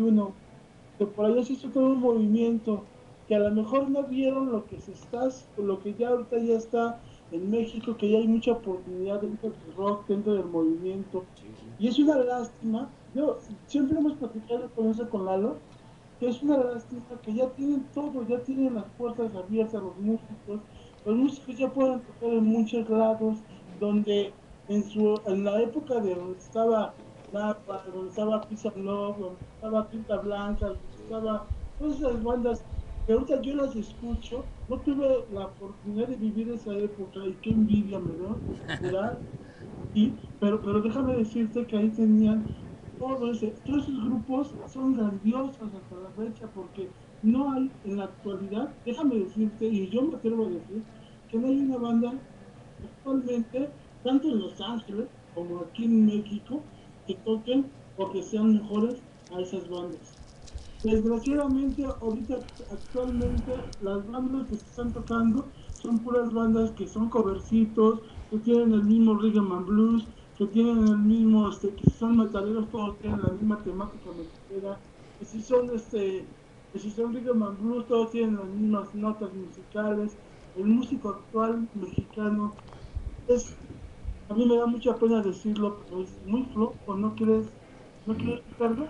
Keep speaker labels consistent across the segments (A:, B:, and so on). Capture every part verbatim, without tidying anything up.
A: y uno, que por allá se hizo todo un movimiento, que a lo mejor no vieron lo que se está, lo que ya ahorita ya está en México, que ya hay mucha oportunidad dentro del rock, dentro del movimiento, y es una lástima, yo siempre hemos platicado con eso con Lalo, que es una lástima que ya tienen todo, ya tienen las puertas abiertas los músicos, los músicos ya pueden tocar en muchos lados, donde en su en la época de donde estaba Napa, donde estaba Peace and Love, donde estaba Tinta Blanca, donde estaba todas esas bandas que ahorita yo las escucho, no tuve la oportunidad de vivir esa época y qué envidia me da, ¿verdad? Y, pero, pero déjame decirte que ahí tenían todo ese, todos esos grupos son grandiosos hasta la fecha porque no hay en la actualidad, déjame decirte, y yo me atrevo a decir, que no hay una banda actualmente, tanto en Los Ángeles como aquí en México, que toquen o que sean mejores a esas bandas. Desgraciadamente, ahorita actualmente las bandas que se están tocando son puras bandas que son covercitos, que tienen el mismo rhythm and blues, que tienen el mismo, este, que si son metaleros todos tienen la misma temática metalera, que si son este, que si son rhythm and blues todos tienen las mismas notas musicales. El músico actual mexicano es, a mí me da mucha pena decirlo, pero es muy flojo, ¿no crees? ¿No crees, Ricardo?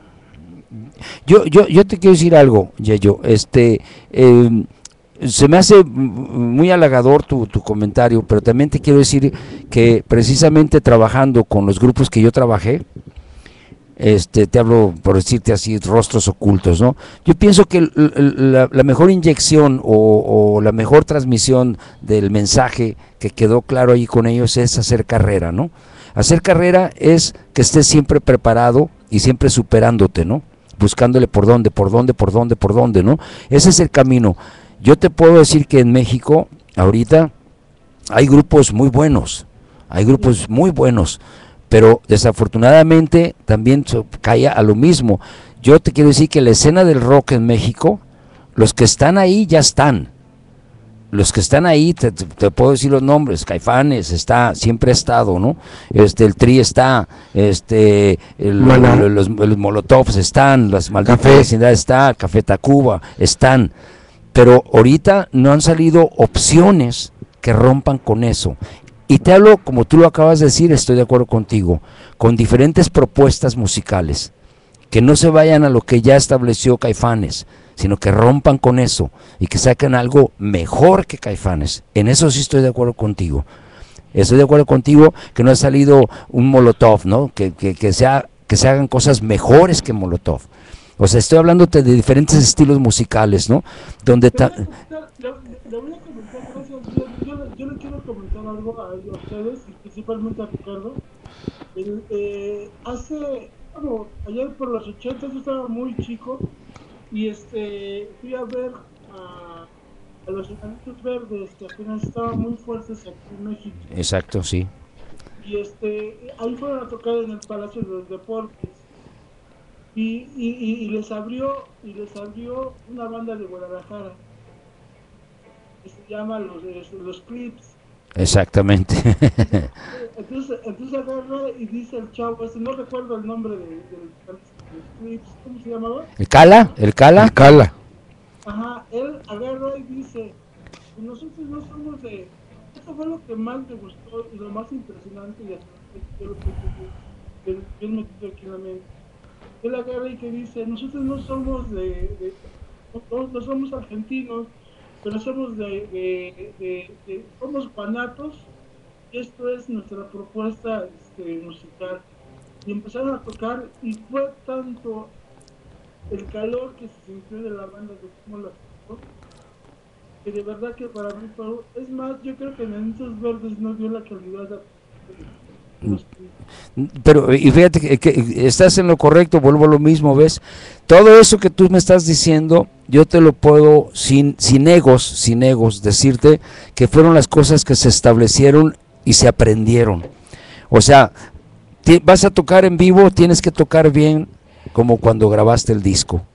B: Yo, yo, yo te quiero decir algo, Yayo, este, eh, se me hace muy halagador tu, tu comentario, pero también te quiero decir que precisamente trabajando con los grupos que yo trabajé, este, te hablo por decirte así, rostros ocultos, ¿no? Yo pienso que la, la mejor inyección o, o la mejor transmisión del mensaje que quedó claro ahí con ellos es hacer carrera, ¿no? Hacer carrera es que estés siempre preparado y siempre superándote, ¿no? Buscándole por dónde, por dónde, por dónde, por dónde, ¿no? Ese es el camino. Yo te puedo decir que en México, ahorita, hay grupos muy buenos, hay grupos muy buenos, pero desafortunadamente también cae a lo mismo. Yo te quiero decir que la escena del rock en México, los que están ahí ya están. Los que están ahí, te, te puedo decir los nombres, Caifanes está, siempre ha estado, ¿no? Este, el Tri está, este, el, bueno. los, los Molotovs están, las Malditas Vecindades está, Café Tacuba, están, pero ahorita no han salido opciones que rompan con eso. Y te hablo, como tú lo acabas de decir, estoy de acuerdo contigo, con diferentes propuestas musicales, que no se vayan a lo que ya estableció Caifanes, sino que rompan con eso y que saquen algo mejor que Caifanes. En eso sí estoy de acuerdo contigo. Estoy de acuerdo contigo que no ha salido un Molotov, ¿no? Que, que, que, sea, que se hagan cosas mejores que Molotov. O sea, estoy hablándote de diferentes estilos musicales, ¿no? Donde
A: le, voy le, le voy a comentar, gracias. Yo, yo, yo le quiero comentar algo a, a ustedes y principalmente a Ricardo. El, eh, hace, bueno, ayer por los ochentas yo estaba muy chico. Y este, fui a ver a, a los Enanitos Verdes, que apenas estaban muy fuertes aquí en México.
B: Exacto, sí.
A: Y este, ahí fueron a tocar en el Palacio de los Deportes. Y, y, y les abrió, y les abrió una banda de Guadalajara, que se llama Los, los Clips.
B: Exactamente.
A: Entonces, entonces agarra y dice el chavo, este, no recuerdo el nombre de, de, de los Clips, ¿cómo se llamaba?
B: ¿El Cala? ¿El Cala?
C: El Cala.
A: Ajá, él agarra y dice, nosotros no somos de... Eso fue lo que más me gustó y lo más impresionante y hasta yo lo que bien metido aquí en la mente. Él agarra y que dice, nosotros no somos de... de no, no somos argentinos, pero somos de... de, de, de somos panatos y esto es nuestra propuesta este, musical. Y empezaron a tocar y fue tanto el calor que se sintió de la banda de cómo la tocó, que de verdad que para mí fue, es más, yo creo que Enanitos Verdes no dio la calidad de los que...
B: Pero, y fíjate que, que estás en lo correcto, vuelvo a lo mismo, ¿ves? Todo eso que tú me estás diciendo, yo te lo puedo, sin, sin egos, sin egos, decirte que fueron las cosas que se establecieron y se aprendieron. O sea, vas a tocar en vivo, tienes que tocar bien como cuando grabaste el disco.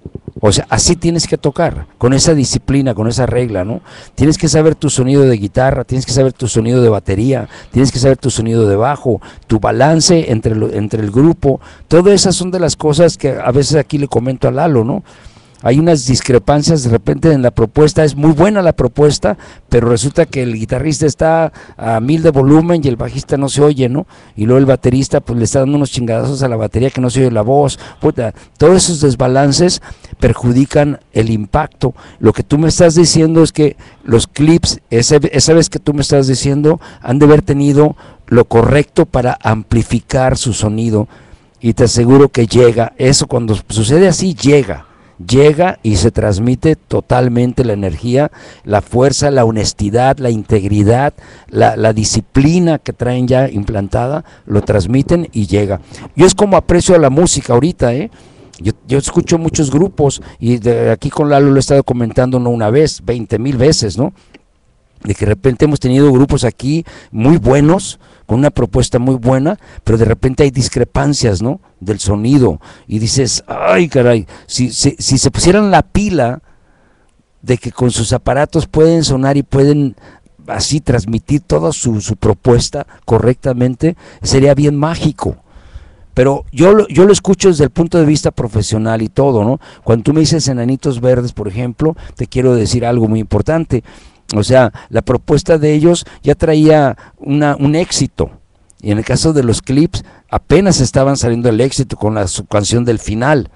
B: O sea, así tienes que tocar, con esa disciplina, con esa regla, ¿no? Tienes que saber tu sonido de guitarra, tienes que saber tu sonido de batería, tienes que saber tu sonido de bajo, tu balance entre, lo, entre el grupo. Todas esas son de las cosas que a veces aquí le comento a Lalo, ¿no? Hay unas discrepancias de repente en la propuesta, es muy buena la propuesta, pero resulta que el guitarrista está a mil de volumen y el bajista no se oye, ¿no? Y luego el baterista pues le está dando unos chingadazos a la batería que no se oye la voz. Puta, todos esos desbalances perjudican el impacto. Lo que tú me estás diciendo es que los clips, ese, esa vez que tú me estás diciendo, han de haber tenido lo correcto para amplificar su sonido, y te aseguro que llega, eso cuando sucede así llega. Llega y se transmite totalmente la energía, la fuerza, la honestidad, la integridad, la, la disciplina que traen ya implantada, lo transmiten y llega. Yo es como aprecio a la música ahorita, ¿eh? Yo, yo escucho muchos grupos y de aquí con Lalo lo he estado comentando no una vez, veinte mil veces, ¿no? De que de repente hemos tenido grupos aquí muy buenos, con una propuesta muy buena, pero de repente hay discrepancias, ¿no? Del sonido, y dices, ay caray, si, si, si se pusieran la pila de que con sus aparatos pueden sonar y pueden así transmitir toda su, su propuesta correctamente, sería bien mágico. Pero yo lo, yo lo escucho desde el punto de vista profesional y todo, ¿no? Cuando tú me dices Enanitos Verdes, por ejemplo, te quiero decir algo muy importante. O sea, la propuesta de ellos ya traía una, un éxito. Y en el caso de los clips, apenas estaban saliendo el éxito con la su canción del final.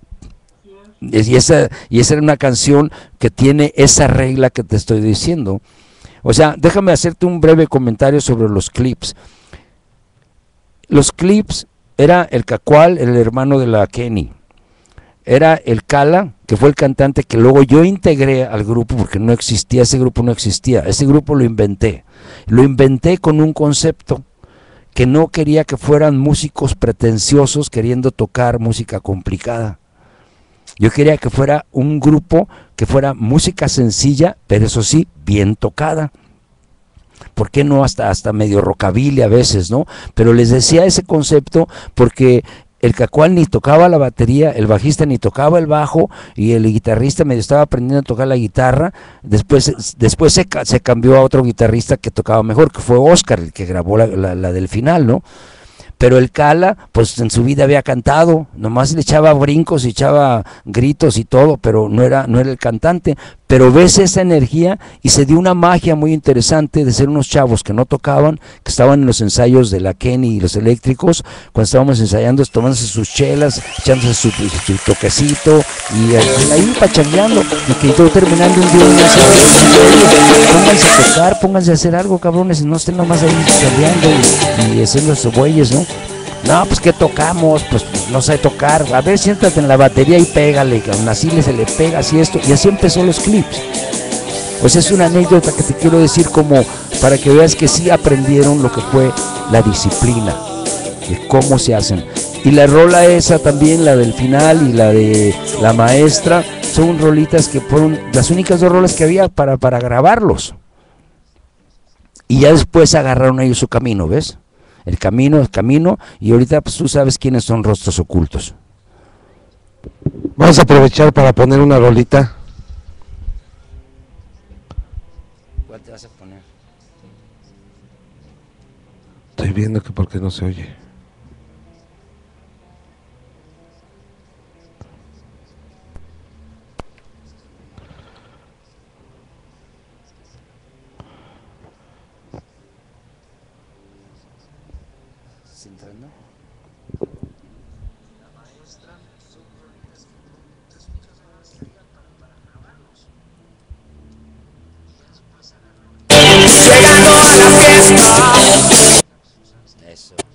B: Y esa, y esa era una canción que tiene esa regla que te estoy diciendo. O sea, déjame hacerte un breve comentario sobre los clips. Los clips era el Cacual, el hermano de la Kenny. Era el Cala, que fue el cantante que luego yo integré al grupo, porque no existía, ese grupo no existía, ese grupo lo inventé. Lo inventé con un concepto que no quería que fueran músicos pretenciosos queriendo tocar música complicada. Yo quería que fuera un grupo que fuera música sencilla, pero eso sí, bien tocada. ¿Por qué no hasta, hasta medio rockabilly a veces, no? Pero les decía ese concepto porque el Cacual ni tocaba la batería, el bajista ni tocaba el bajo y el guitarrista medio estaba aprendiendo a tocar la guitarra. Después, después se, se cambió a otro guitarrista que tocaba mejor, que fue Oscar, el que grabó la, la, la del final, ¿no? Pero el Cala, pues en su vida había cantado, nomás le echaba brincos y echaba gritos y todo, pero no era, no era el cantante. Pero ves esa energía y se dio una magia muy interesante de ser unos chavos que no tocaban, que estaban en los ensayos de la Kenny y los eléctricos, cuando estábamos ensayando, tomándose sus chelas, echándose su, su toquecito y ahí pachangueando, y que todo terminando un día, pónganse a tocar, pónganse a hacer algo, cabrones, no estén nomás ahí chambeando y, y haciendo esos bueyes, ¿no? No, pues que tocamos, pues no sé tocar, a ver, siéntate en la batería y pégale, así se le pega, así esto, y así empezó los clips. Pues es una anécdota que te quiero decir como para que veas que sí aprendieron lo que fue la disciplina, de cómo se hacen. Y la rola esa también, la del final y la de la maestra, son rolitas que fueron las únicas dos rolas que había para, para grabarlos. Y ya después agarraron ellos su camino, ¿ves? El camino, el camino, y ahorita pues tú sabes quiénes son Rostros Ocultos.
C: Vamos a aprovechar para poner una rolita.
B: ¿Cuál te vas a poner?
C: Estoy viendo que porque no se oye.
B: ¿Entrando?
D: Llegando a la fiesta.
B: Eso.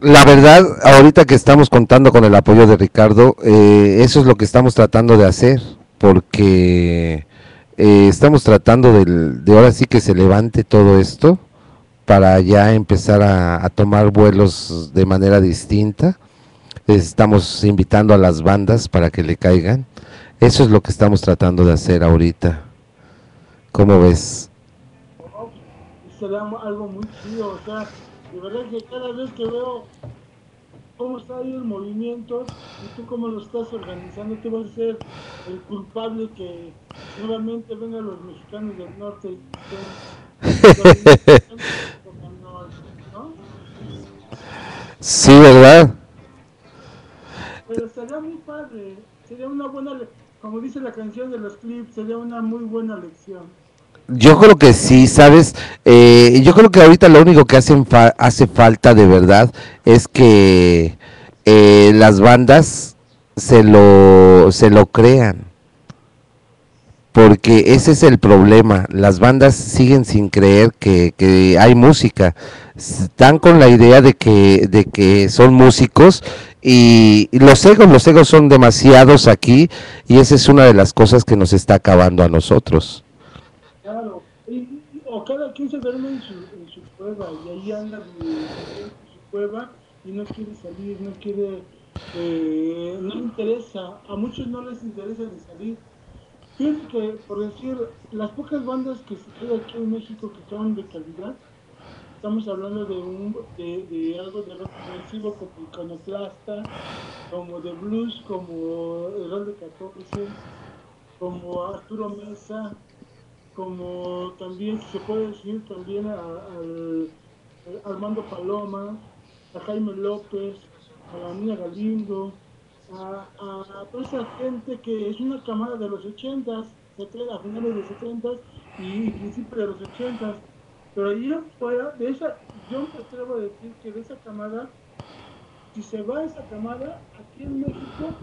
C: La verdad, ahorita que estamos contando con el apoyo de Ricardo, eh, eso es lo que estamos tratando de hacer, porque eh, estamos tratando del- de ahora sí que se levante todo esto para ya empezar a, a tomar vuelos de manera distinta. Estamos invitando a las bandas para que le caigan. Eso es lo que estamos tratando de hacer ahorita. ¿Cómo ves?
A: ¿no? Y será mu- algo muy chido, o sea, de verdad que cada vez que veo cómo está ahí el movimiento y tú cómo lo estás organizando, tú vas a ser el culpable que nuevamente vengan los mexicanos del norte y estén, ¿no?
C: Sí, ¿verdad?
A: Pero sería muy padre, sería una buena, le- como dice la canción de los clips, sería una muy buena lección.
C: Yo creo que sí, ¿sabes? Eh, yo creo que ahorita lo único que hacen fa- hace falta de verdad es que eh, las bandas se lo, se lo crean, porque ese es el problema. Las bandas siguen sin creer que, que hay música. Están con la idea de que, de que son músicos y, y los egos, los egos son demasiados aquí y esa es una de las cosas que nos está acabando a nosotros.
A: Claro, y, y- o cada quien se duerme en su, en su cueva y ahí anda vi- viviendo en su cueva y no quiere salir, no quiere, eh, no le interesa, a muchos no les interesa ni salir. Fíjate que, por decir, las pocas bandas que se quedan aquí en México que son de calidad, estamos hablando de, un, de, de algo de rock progresivo como Iconoclasta, como de blues, como el Rol de catorce, como Arturo Mesa, como también se puede decir también a, al, a Armando Paloma, a Jaime López, a la niña Galindo, a, a toda esa gente que es una camada de los ochentas, a finales de setentas y principios de los ochentas, pero ahí afuera de esa, yo me atrevo a decir que de esa camada, si se va esa camada, aquí en México,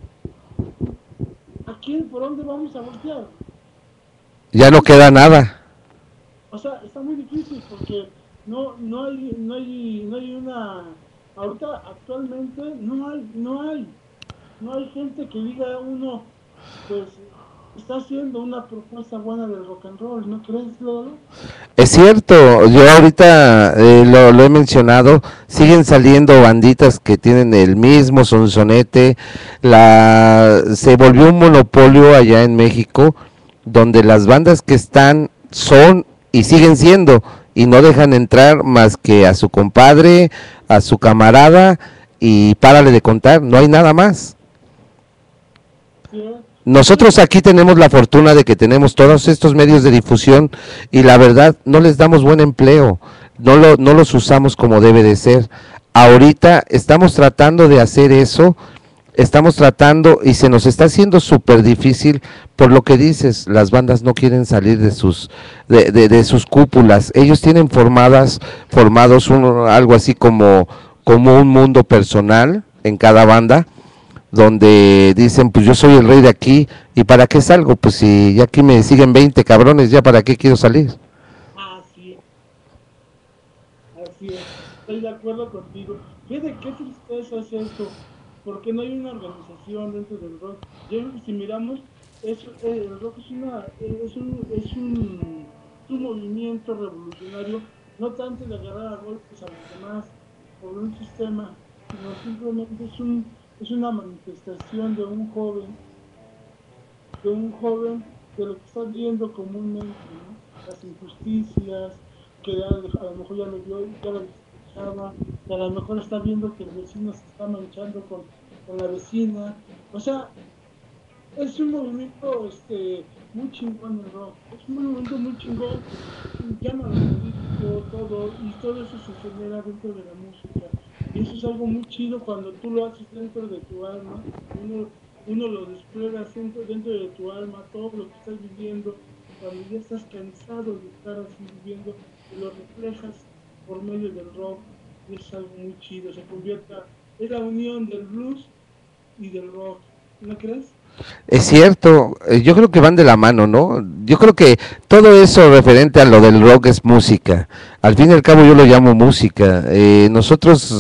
A: aquí por dónde vamos a voltear.
C: Ya no queda nada.
A: O sea, está muy difícil porque no, no hay, no hay, no hay una, ahorita actualmente no hay, no hay, no hay gente que diga uno, pues está haciendo una propuesta buena del rock and roll, ¿no crees, Lolo?
C: Es cierto, yo ahorita eh, lo, lo he mencionado, siguen saliendo banditas que tienen el mismo sonsonete, la, se volvió un monopolio allá en México, donde las bandas que están son y siguen siendo, y no dejan entrar más que a su compadre, a su camarada, y párale de contar, no hay nada más.
A: Sí, ¿eh?
C: Nosotros aquí tenemos la fortuna de que tenemos todos estos medios de difusión y la verdad no les damos buen empleo, no, lo, no los usamos como debe de ser. Ahorita estamos tratando de hacer eso, estamos tratando y se nos está haciendo súper difícil por lo que dices, las bandas no quieren salir de sus, de, de, de sus cúpulas, ellos tienen formadas, formados un, algo así como, como un mundo personal en cada banda, donde dicen, pues yo soy el rey de aquí, ¿y para qué salgo? Pues si ya aquí me siguen veinte cabrones, ¿ya para qué quiero salir?
A: Así es, así es, estoy de acuerdo contigo. Fíjate qué tristeza es esto, porque no hay una organización dentro del rock. Yo creo que si miramos, es, eh, el rock es, una, es, un, es, un, es un movimiento revolucionario, no tanto de agarrar a golpes a los demás por un sistema, sino simplemente es, un, es una manifestación de un joven, de un joven de lo que está viendo comúnmente, ¿no? Las injusticias, que a, a lo mejor ya lo vio, ya lo escuchaba, que a lo mejor está viendo que el vecino se está manchando con, con la vecina. O sea, es un movimiento este, muy chingón el rock, es un movimiento muy chingón, llama a lo político, todo, y todo eso se genera dentro de la música. Y eso es algo muy chido cuando tú lo haces dentro de tu alma, uno, uno lo despliega dentro, dentro de tu alma, todo lo que estás viviendo, cuando ya estás cansado de estar así viviendo, y lo reflejas por medio del rock, y es algo muy chido, se convierte, es la unión del blues y del rock, ¿no crees?
C: Es cierto, eh, yo creo que van de la mano, ¿no? Yo creo que todo eso referente a lo del rock es música. Al fin y al cabo yo lo llamo música. Eh, nosotros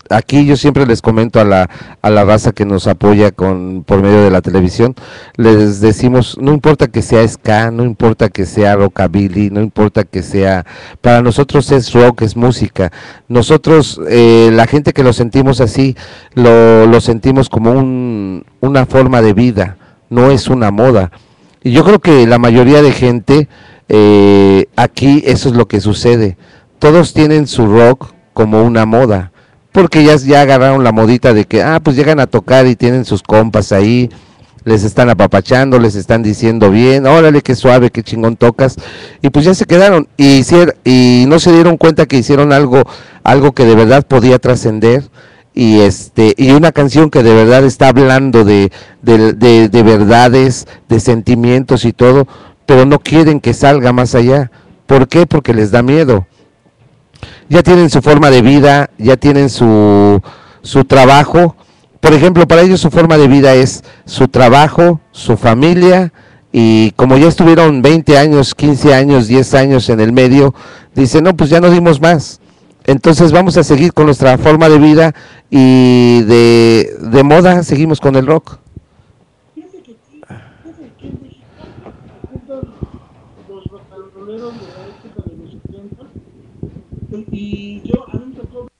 C: aquí yo siempre les comento a la, a la raza que nos apoya con, por medio de la televisión, les decimos, no importa que sea ska, no importa que sea rockabilly, no importa que sea, para nosotros es rock, es música. Nosotros, eh, la gente que lo sentimos así, lo, lo sentimos como un, una forma de vida, no es una moda. Y yo creo que la mayoría de gente, eh, aquí eso es lo que sucede. Todos tienen su rock como una moda, porque ya, ya agarraron la modita de que, ah, pues llegan a tocar y tienen sus compas ahí, les están apapachando, les están diciendo bien, órale, qué suave, qué chingón tocas, y pues ya se quedaron, y, hicier, y no se dieron cuenta que hicieron algo, algo que de verdad podía trascender, y este y una canción que de verdad está hablando de, de, de, de verdades, de sentimientos y todo, pero no quieren que salga más allá. ¿Por qué? Porque les da miedo. Ya tienen su forma de vida, ya tienen su, su trabajo. Por ejemplo, para ellos su forma de vida es su trabajo, su familia, y como ya estuvieron veinte años, quince años, diez años en el medio, dicen, no, pues ya no dimos más. Entonces vamos a seguir con nuestra forma de vida y de, de moda seguimos con el rock.
A: Fíjate que aquí, fíjate que en México se juntan los rocanroleros de la época de los setenta, y yo, a mí me tocó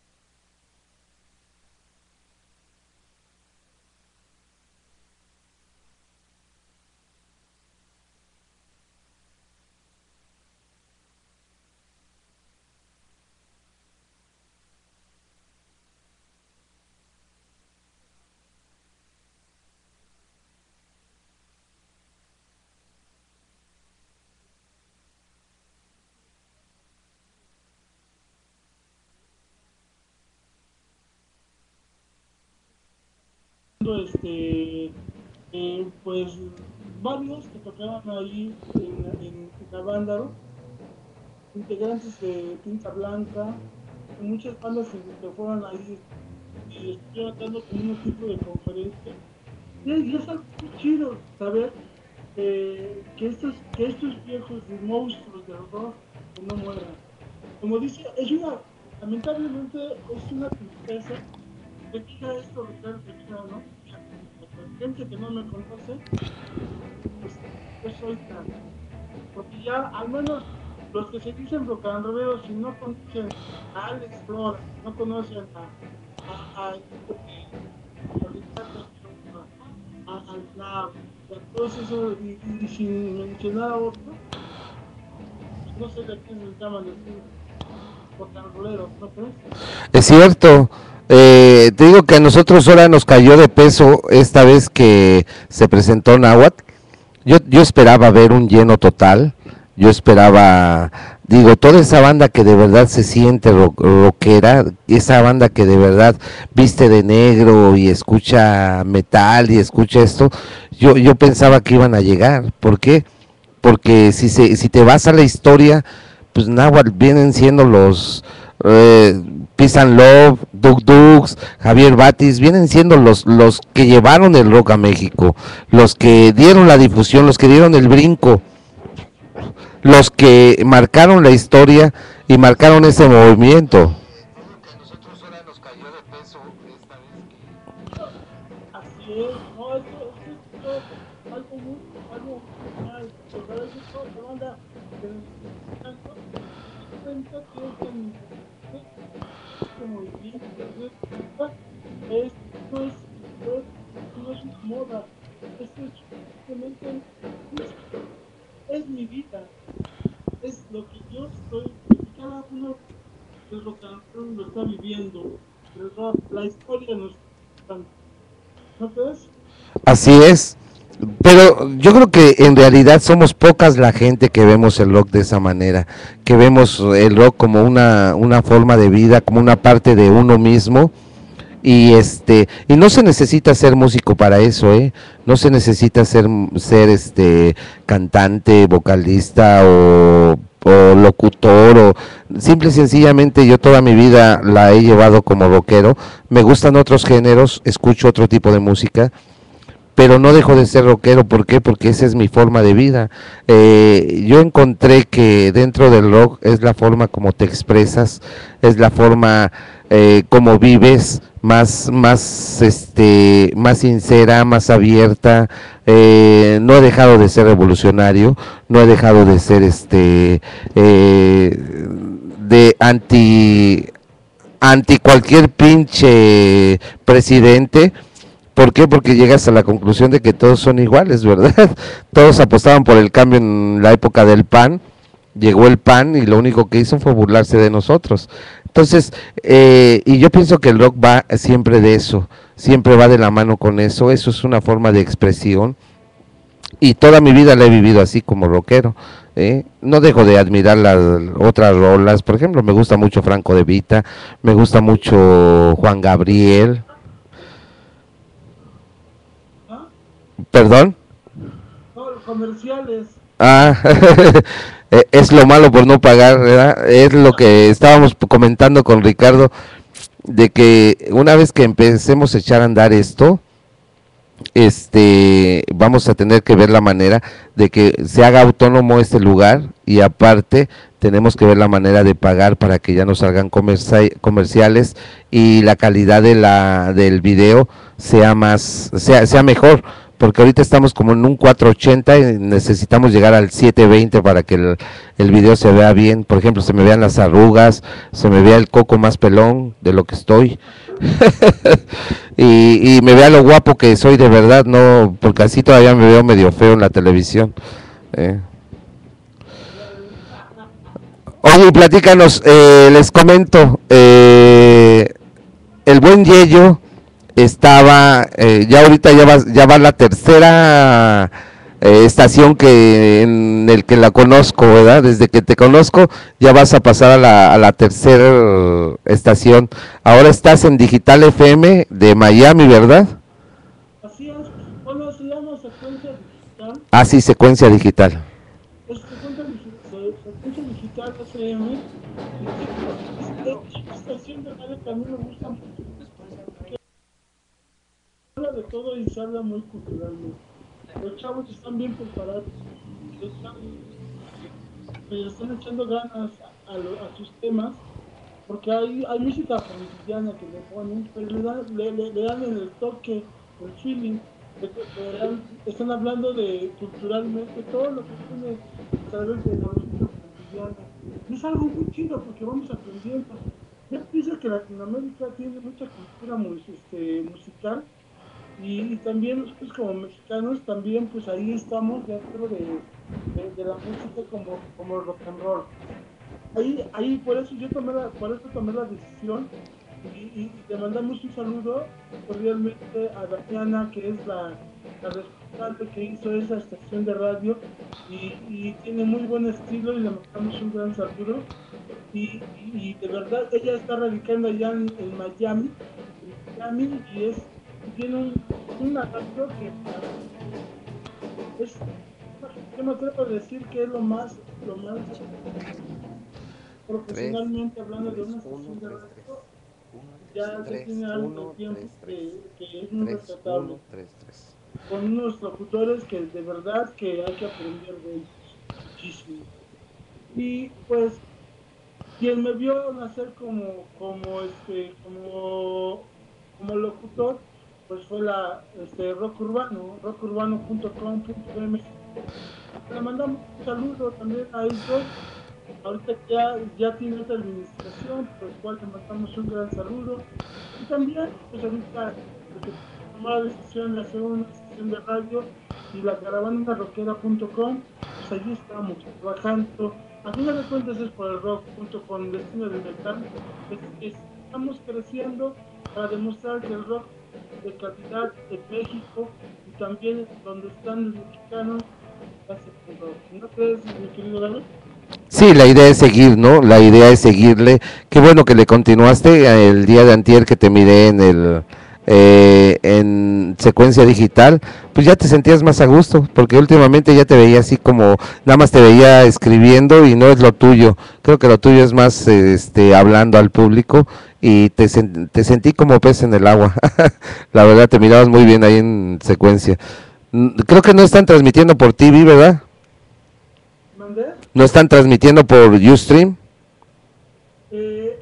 A: este, eh, pues varios que tocaban ahí en, en, en Avándaro, integrantes de Tinta Blanca, muchas bandas que, que fueron ahí y estuvieron dando como un tipo de conferencia. Y, y es algo muy chido saber eh, que, estos, que estos viejos monstruos del rock que no mueran. Como dice, es una, lamentablemente es una tristeza que diga esto Ricardo Rivera, ¿no? La gente que no me conoce, pues yo soy tan, porque ya al menos los que se dicen rocanroleros, si no conocen a Alex Flora, no conocen a a, a, a Ricardo, a, a Alclavo, a todos esos, y, y, y sin mencionar a otro, pues no sé de quién se llaman decir rocanroleros, ¿no crees?
C: Es cierto. Eh, te digo que a nosotros ahora nos cayó de peso esta vez que se presentó Nahuatl. Yo, yo esperaba ver un lleno total, yo esperaba, digo, toda esa banda que de verdad se siente ro rockera, esa banda que de verdad viste de negro y escucha metal y escucha esto, yo, yo pensaba que iban a llegar. ¿Por qué? Porque si, se, si te vas a la historia, pues Nahuatl vienen siendo los... Eh, Peace and Love, Duk Duks, Javier Batis, vienen siendo los, los que llevaron el rock a México, los que dieron la difusión, los que dieron el brinco, los que marcaron la historia y marcaron ese movimiento.
A: Así es, no, eso, eso es algo muy, algo genial, porque a veces toda la banda que nos tanto, cuenta que es en este movimiento, es, es, no es, no es, no es una moda, esto es simplemente música, es mi vida, es lo que yo estoy, cada uno del rock and roll lo está viviendo, el rock, la historia nos está, ¿no crees?
C: Así es, pero yo creo que en realidad somos pocas la gente que vemos el rock de esa manera, que vemos el rock como una, una forma de vida, como una parte de uno mismo, y este y no se necesita ser músico para eso, ¿eh? No se necesita ser, ser este cantante, vocalista o, o locutor, o simple y sencillamente yo toda mi vida la he llevado como rockero, me gustan otros géneros, escucho otro tipo de música, pero no dejo de ser rockero. ¿Por qué? Porque esa es mi forma de vida. Eh, yo encontré que dentro del rock es la forma como te expresas, es la forma eh, cómo vives, más, más, este, más sincera, más abierta. Eh, no he dejado de ser revolucionario, no he dejado de ser, este, eh, de anti, anti cualquier pinche presidente. ¿Por qué? Porque llegas a la conclusión de que todos son iguales, ¿verdad? Todos apostaban por el cambio en la época del P A N, llegó el P A N y lo único que hizo fue burlarse de nosotros. Entonces, eh, y yo pienso que el rock va siempre de eso, siempre va de la mano con eso, eso es una forma de expresión, y toda mi vida la he vivido así como rockero. ¿eh? No dejo de admirar las otras rolas, por ejemplo, me gusta mucho Franco De Vita, me gusta mucho Juan Gabriel. ¿Perdón?
A: No, los comerciales.
C: Ah, es lo malo por no pagar, ¿verdad? Es lo que estábamos comentando con Ricardo, de que una vez que empecemos a echar a andar esto, este, vamos a tener que ver la manera de que se haga autónomo este lugar, y aparte tenemos que ver la manera de pagar para que ya no salgan comerci comerciales y la calidad de la del video sea más, sea, sea mejor. Porque ahorita estamos como en un cuatro ochenta y necesitamos llegar al siete veinte para que el, el video se vea bien. Por ejemplo, se me vean las arrugas, se me vea el coco más pelón de lo que estoy. y, y me vea lo guapo que soy de verdad, no, porque así todavía me veo medio feo en la televisión. Eh. Oye, platícanos, eh, les comento, eh, el buen Yeyo estaba, eh, ya ahorita ya va, ya va la tercera eh, estación que en el que la conozco, ¿verdad? Desde que te conozco ya vas a pasar a la, a la tercera estación. Ahora estás en Digital F M de Miami, ¿verdad?
A: Así es. Bueno, se llama Secuencia Digital.
C: Ah, sí, Secuencia Digital.
A: Es Secuencia, Secuencia Digital F M. Esta estación de radio que a mí me gusta mucho. Habla de todo y se habla muy culturalmente. Los chavos están bien preparados, están, le están echando ganas a, a, lo, a sus temas, porque hay, hay música colombiana que le ponen, pero le dan, le, le, le dan el toque, el feeling, de, de, de, están hablando de culturalmente todo lo que tiene a través de la música colombiana. Y es algo muy chido porque vamos aprendiendo. Yo pienso que Latinoamérica tiene mucha cultura este, musical. Y, y también nosotros como mexicanos también pues ahí estamos dentro de, de, de la música como, como rock and roll. Ahí, ahí por eso yo tomé la, por eso tomé la decisión y, y, y le mandamos un saludo cordialmente a Damiana, que es la, la responsable que hizo esa estación de radio y, y tiene muy buen estilo y le mandamos un gran saludo y, y, y de verdad ella está radicando allá en, en Miami, en Miami y es tiene un, una radio que es, yo me atrevo a decir que es lo más, lo más profesionalmente hablando de una estación de radio, ya que tiene algo de tiempo que, que es muy respetable, con unos locutores que de verdad que hay que aprender de ellos muchísimo. Y pues quien me vio nacer como, como este, como, como locutor, pues fue la este, Rock Urbano, rock urbano punto com punto m x. Le mandamos un saludo también a ellos. Ahorita ya, ya tiene otra administración, por el cual le mandamos un gran saludo. Y también, pues ahorita, pues, tomó la decisión de hacer una estación de radio y la caravana rockera punto com, pues allí estamos trabajando. A final de cuentas es por el rock junto con el destino del metal. Es, es, estamos creciendo para demostrar que el rock de calidad de México y también donde están los mexicanos hace rock. ¿No crees, mi querido David?
C: Sí, la idea es seguir, ¿no? La idea es seguirle. Qué bueno que le continuaste el día de antier que te miré en el eh, en Secuencia Digital, pues ya te sentías más a gusto, porque últimamente ya te veía así como, nada más te veía escribiendo y no es lo tuyo. Creo que lo tuyo es más este hablando al público y te, te sentí como pez en el agua. La verdad, te mirabas muy bien ahí en Secuencia. Creo que no están transmitiendo por T V, ¿verdad?
A: ¿Mandé?
C: ¿No están transmitiendo por Ustream?
A: Eh,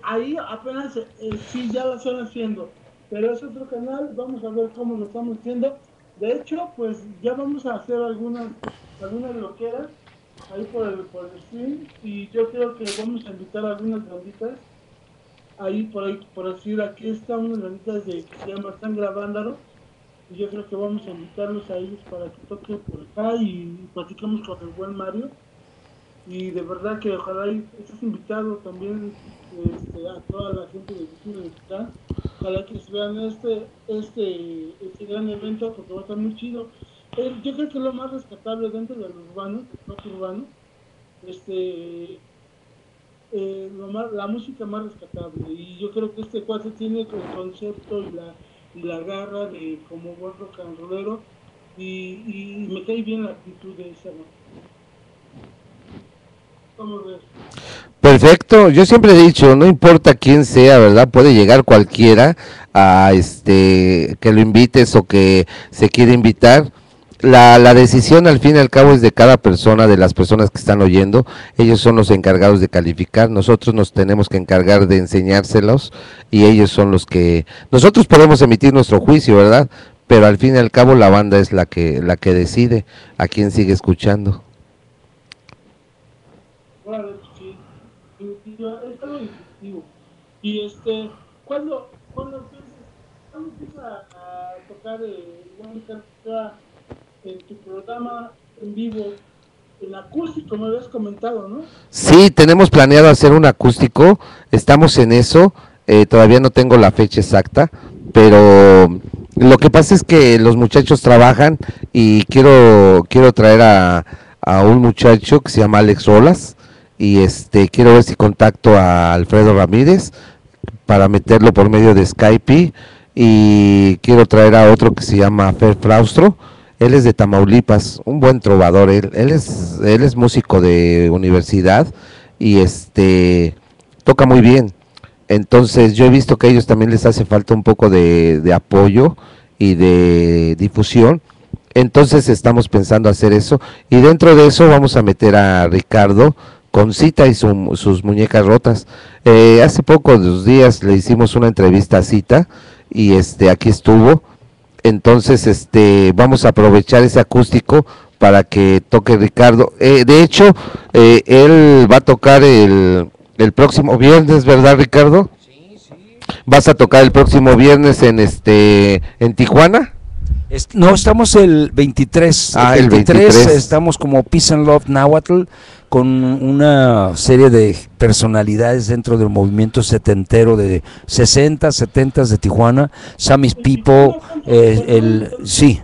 A: ahí apenas eh, sí ya lo están haciendo, pero es otro canal, vamos a ver cómo lo estamos haciendo. De hecho, pues ya vamos a hacer algunas algunas loqueras ahí por el, por el stream, y yo creo que vamos a invitar a algunas banditas ahí por ahí, por decir, aquí están unas banditas de, que se llama Sangra Vándaro, y yo creo que vamos a invitarlos a ellos para que toquen por acá y platiquemos con el buen Mario. Y de verdad que ojalá y estés invitado también, este, a toda la gente de Cultura Digital. Ojalá que se vean este, este, este gran evento, porque va a estar muy chido. Eh, yo creo que lo más rescatable dentro del urbano, rock urbano, este, eh, lo más, la música más rescatable. Y yo creo que este cuate tiene el concepto y la, y la garra de como buen rock and rollero, y, y me cae bien la actitud de esa, ¿no?
C: Perfecto, yo siempre he dicho, no importa quién sea, ¿verdad? Puede llegar cualquiera a este que lo invites o que se quiere invitar. La, la decisión al fin y al cabo es de cada persona, de las personas que están oyendo. Ellos son los encargados de calificar, nosotros nos tenemos que encargar de enseñárselos, y ellos son los que, nosotros podemos emitir nuestro juicio, ¿verdad? Pero al fin y al cabo la banda es la que, la que decide a quién sigue escuchando.
A: Bueno, sí, es algo distintivo. Y este, ¿cuándo, cuándo, empiezas, ¿cuándo empiezas a, a tocar eh, en tu programa en vivo, en acústico, me habías comentado, ¿no?
C: Sí, tenemos planeado hacer un acústico, estamos en eso, eh, todavía no tengo la fecha exacta, pero lo que pasa es que los muchachos trabajan y quiero, quiero traer a, a un muchacho que se llama Alex Rolas. Y este quiero ver si contacto a Alfredo Ramírez para meterlo por medio de Skype, y quiero traer a otro que se llama Fer Fraustro. Él es de Tamaulipas, un buen trovador, él, él es él es músico de universidad y este toca muy bien. Entonces yo he visto que a ellos también les hace falta un poco de, de apoyo y de difusión. Entonces estamos pensando hacer eso, y dentro de eso vamos a meter a Ricardo con Cita y su, sus muñecas rotas. Eh, hace pocos días le hicimos una entrevista a Cita y este aquí estuvo. Entonces este vamos a aprovechar ese acústico para que toque Ricardo. Eh, de hecho, eh, él va a tocar el, el próximo viernes, ¿verdad, Ricardo?
B: Sí, sí.
C: ¿Vas a tocar el próximo viernes en este en Tijuana?
B: Est no, estamos el veintitrés.
C: Ah,
B: el veintitrés,
C: el veintitrés.
B: Estamos como Peace and Love Nahuatl, con una serie de personalidades dentro del movimiento setentero de sesenta, setenta de Tijuana. Sammy's People, eh, el sí.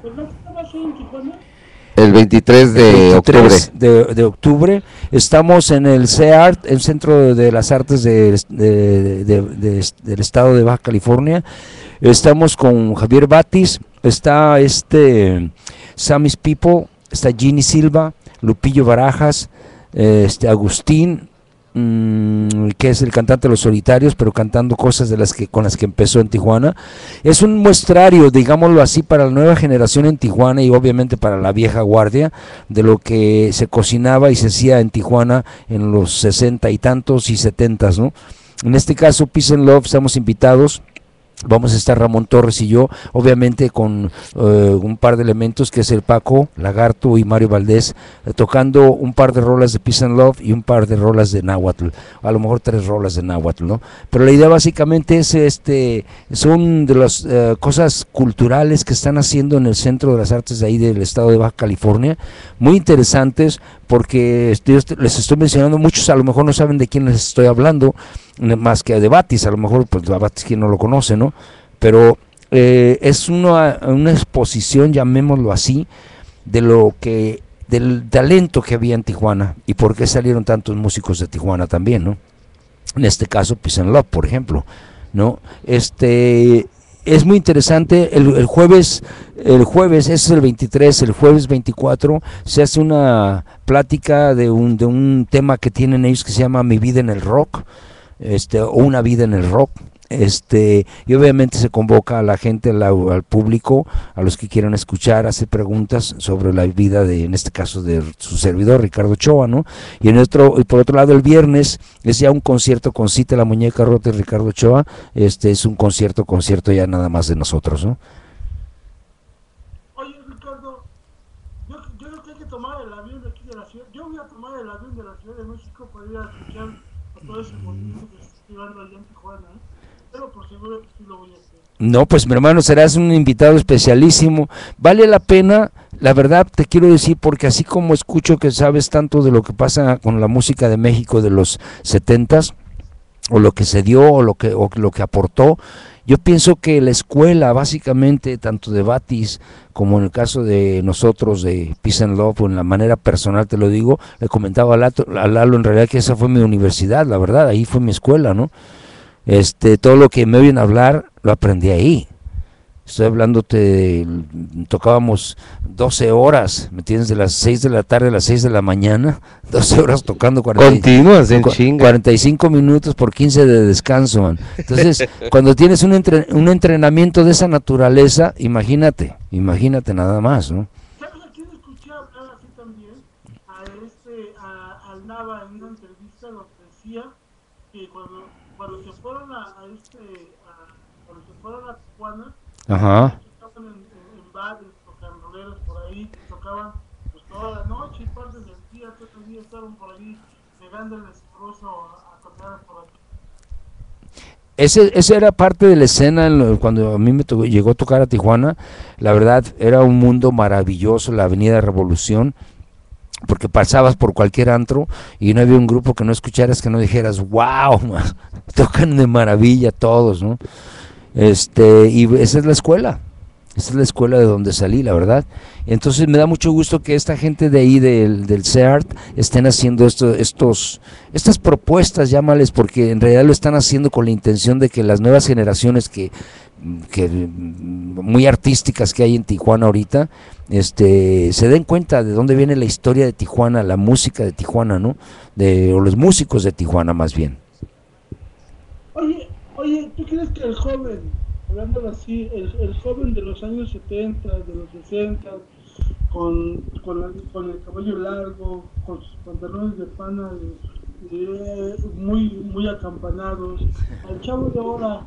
C: El veintitrés de octubre.
B: De, de octubre. Estamos en el C E A R T, el Centro de las Artes de, de, de, de, del Estado de Baja California. Estamos con Javier Batis, está este Sammy's People, está Ginny Silva, Lupillo Barajas, este Agustín, mmm, que es el cantante de Los Solitarios, pero cantando cosas de las que con las que empezó en Tijuana. Es un muestrario, digámoslo así, para la nueva generación en Tijuana, y obviamente para la vieja guardia, de lo que se cocinaba y se hacía en Tijuana en los sesenta y tantos y setentas, ¿no? En este caso, Peace and Love, estamos invitados. Vamos a estar Ramón Torres y yo, obviamente con uh, un par de elementos, que es el Paco, Lagarto y Mario Valdés, eh, tocando un par de rolas de Peace and Love y un par de rolas de Nahuatl, a lo mejor tres rolas de Nahuatl, ¿no? Pero la idea básicamente es, este, son de las uh, cosas culturales que están haciendo en el Centro de las Artes de ahí del estado de Baja California, muy interesantes, porque yo les estoy mencionando, muchos a lo mejor no saben de quién les estoy hablando, más que de Batis, a lo mejor pues a Batis quien no lo conoce, ¿no? Pero eh, es una, una exposición, llamémoslo así, de lo que, del talento que había en Tijuana, y por qué salieron tantos músicos de Tijuana también, ¿no? En este caso, Peace and Love, por ejemplo, ¿no? Este... Es muy interesante. El, el jueves, el jueves, ese es el veintitrés, el jueves veinticuatro se hace una plática de un, de un tema que tienen ellos que se llama Mi vida en el rock, este, o una vida en el rock. Este, y obviamente se convoca a la gente, al, al público, a los que quieran escuchar, hacer preguntas sobre la vida de, en este caso, de su servidor Ricardo Ochoa, ¿no? Y en otro, y por otro lado, el viernes es ya un concierto con Cita la Muñeca Rota y Ricardo Ochoa. Este es un concierto, concierto ya nada más de nosotros, ¿no?
A: Oye, Ricardo, yo, yo creo que hay que tomar el avión de aquí de la ciudad. Yo voy a tomar el avión de la Ciudad de México para ir a escuchar a todo ese movimiento que se está llevando allá en Tijuana, ¿eh? Pero por seguro que sí lo voy a hacer.
B: No, pues mi hermano, serás un invitado especialísimo. Vale la pena, la verdad te quiero decir, porque así como escucho que sabes tanto de lo que pasa con la música de México de los setentas, o lo que se dio, o lo que, o lo que aportó, yo pienso que la escuela, básicamente, tanto de Batis como en el caso de nosotros, de Peace and Love, o en la manera personal te lo digo, le comentaba a Lalo, a Lalo en realidad que esa fue mi universidad, la verdad, ahí fue mi escuela, ¿no? Este, todo lo que me oyen hablar lo aprendí ahí. Estoy hablándote, de, tocábamos doce horas, ¿me entiendes? De las seis de la tarde a las seis de la mañana, doce horas tocando, cuarenta,
C: Continúas en chinga.
B: cuarenta y cinco minutos por quince de descanso, man. Entonces, cuando tienes un, entre, un entrenamiento de esa naturaleza, imagínate, imagínate nada más, ¿no?
A: ¿Sabes a quién escuché hablar así también? A este, a, al Nava en una entrevista donde decía que cuando, cuando se fueron a, a este, a, cuando se fueron a Tijuana,
B: Ajá.
A: estaban en, en, en bares, tocandoleros por ahí, que tocaban pues toda la noche y parte del día, todo el día estaban por ahí pegándole sabroso a, a tocar por aquí.
B: Ese, ese era parte de la escena en lo, cuando a mí me tocó, llegó a tocar a Tijuana. La verdad era un mundo maravilloso, la Avenida Revolución, porque pasabas por cualquier antro y no había un grupo que no escucharas, que no dijeras wow, man, tocan de maravilla todos, ¿no? Este, y esa es la escuela, esa es la escuela de donde salí, la verdad. Entonces me da mucho gusto que esta gente de ahí del, del C E A R T estén haciendo esto, estos, estas propuestas, llámales, porque en realidad lo están haciendo con la intención de que las nuevas generaciones que, que muy artísticas que hay en Tijuana ahorita, este, se den cuenta de dónde viene la historia de Tijuana, la música de Tijuana, ¿no? De, o los músicos de Tijuana más bien.
A: Oye, oye, ¿tú crees que el joven, hablándolo así, el, el joven de los años setenta, de los sesenta, con, con, la, con el cabello largo, con sus pantalones de pana de, de, muy, muy acampanados, al chavo de ahora,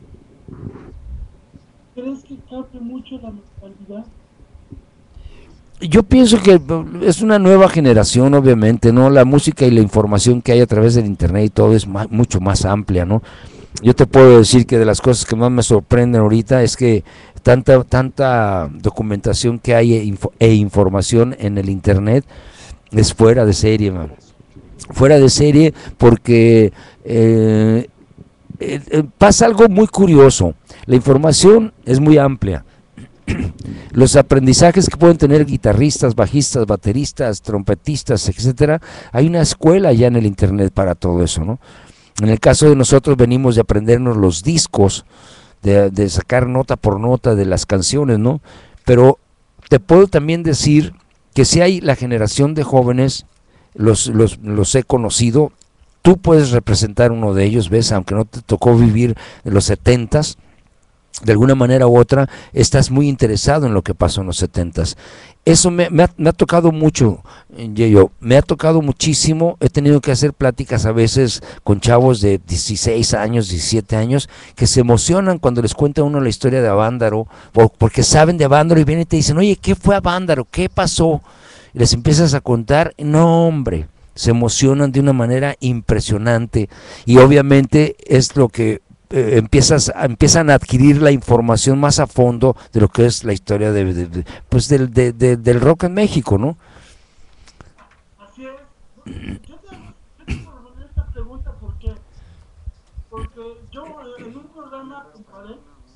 A: ¿crees que cambie mucho la mentalidad?
B: Yo pienso que es una nueva generación, obviamente, ¿no? La música y la información que hay a través del internet y todo es más, mucho más amplia, ¿no? Yo te puedo decir que de las cosas que más me sorprenden ahorita es que tanta tanta documentación que hay e, info, e información en el internet es fuera de serie, man. Fuera de serie porque eh, eh, pasa algo muy curioso. La información es muy amplia. Los aprendizajes que pueden tener guitarristas, bajistas, bateristas, trompetistas, etcétera, hay una escuela ya en el internet para todo eso, ¿no? En el caso de nosotros venimos de aprendernos los discos, de, de sacar nota por nota de las canciones, ¿no? Pero te puedo también decir que si hay la generación de jóvenes, los, los, los he conocido, tú puedes representar uno de ellos, ¿ves? Aunque no te tocó vivir en los setentas, de alguna manera u otra estás muy interesado en lo que pasó en los setentas. Eso me, me, ha, me ha tocado mucho, yo, me ha tocado muchísimo. He tenido que hacer pláticas a veces con chavos de dieciséis años, diecisiete años, que se emocionan cuando les cuenta uno la historia de Avándaro, porque saben de Avándaro y vienen y te dicen, oye, ¿qué fue Avándaro? ¿Qué pasó? Y les empiezas a contar, no hombre, se emocionan de una manera impresionante y obviamente es lo que Eh, empiezas empiezan a adquirir la información más a fondo de lo que es la historia de, de, de pues del, de, de, del rock en México, ¿no?
A: Así es. Yo te, yo te formulé esta pregunta porque, porque yo en un programa comparé,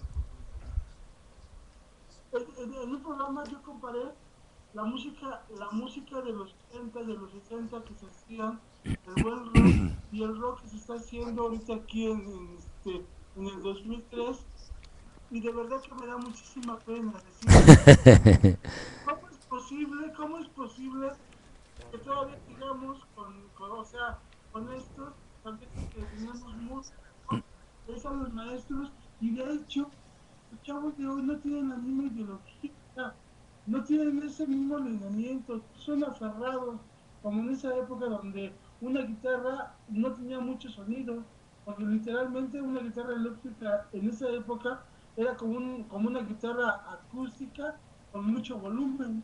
A: en, en, en un programa yo comparé la música, la música de los setenta, de los sesenta que se hacían, el buen rock y el rock que se está haciendo ahorita aquí en, en este en el dos mil tres, y de verdad que me da muchísima pena decir cómo es posible, cómo es posible que todavía sigamos con, con o sea, con estos, también que tenemos músicos ves a los maestros y de hecho los chavos de hoy no tienen la misma ideología, no tienen ese mismo alineamiento, son aferrados, como en esa época donde una guitarra no tenía mucho sonido, porque literalmente una guitarra eléctrica en esa época era como, un, como una guitarra acústica con mucho volumen.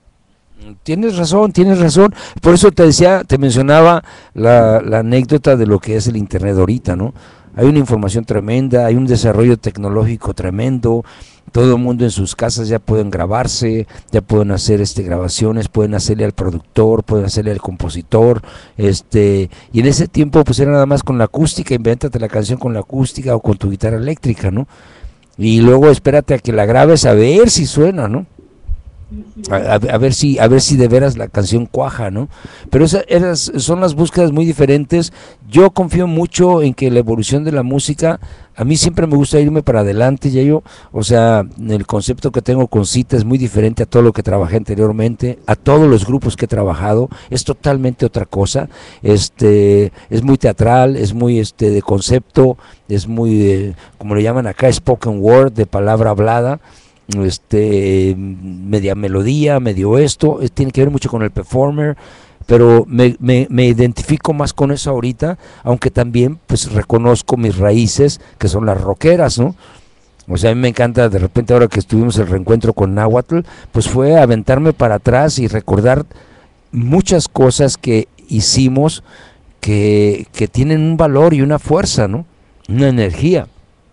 B: Tienes razón, tienes razón. Por eso te decía, te mencionaba la, la anécdota de lo que es el internet ahorita, ¿no? Hay una información tremenda, hay un desarrollo tecnológico tremendo. Todo el mundo en sus casas ya pueden grabarse, ya pueden hacer este grabaciones, pueden hacerle al productor, pueden hacerle al compositor, este, y en ese tiempo pues era nada más con la acústica, invéntate la canción con la acústica o con tu guitarra eléctrica, ¿no? Y luego espérate a que la grabes a ver si suena, ¿no? A, a, a ver si a ver si de veras la canción cuaja, ¿no? Pero esas, esas son las búsquedas muy diferentes. Yo confío mucho en que la evolución de la música, a mí siempre me gusta irme para adelante, ya yo, o sea, el concepto que tengo con Cita es muy diferente a todo lo que trabajé anteriormente, a todos los grupos que he trabajado, es totalmente otra cosa. Este, es muy teatral, es muy este de concepto, es muy eh, como le llaman acá, spoken word, de palabra hablada. Este, media melodía, medio esto, eh, tiene que ver mucho con el performer, pero me, me, me identifico más con eso ahorita, aunque también pues reconozco mis raíces, que son las rockeras, ¿no? O sea, a mí me encanta, de repente ahora que estuvimos el reencuentro con Nahuatl, pues fue aventarme para atrás y recordar muchas cosas que hicimos que, que tienen un valor y una fuerza, ¿no? Una energía.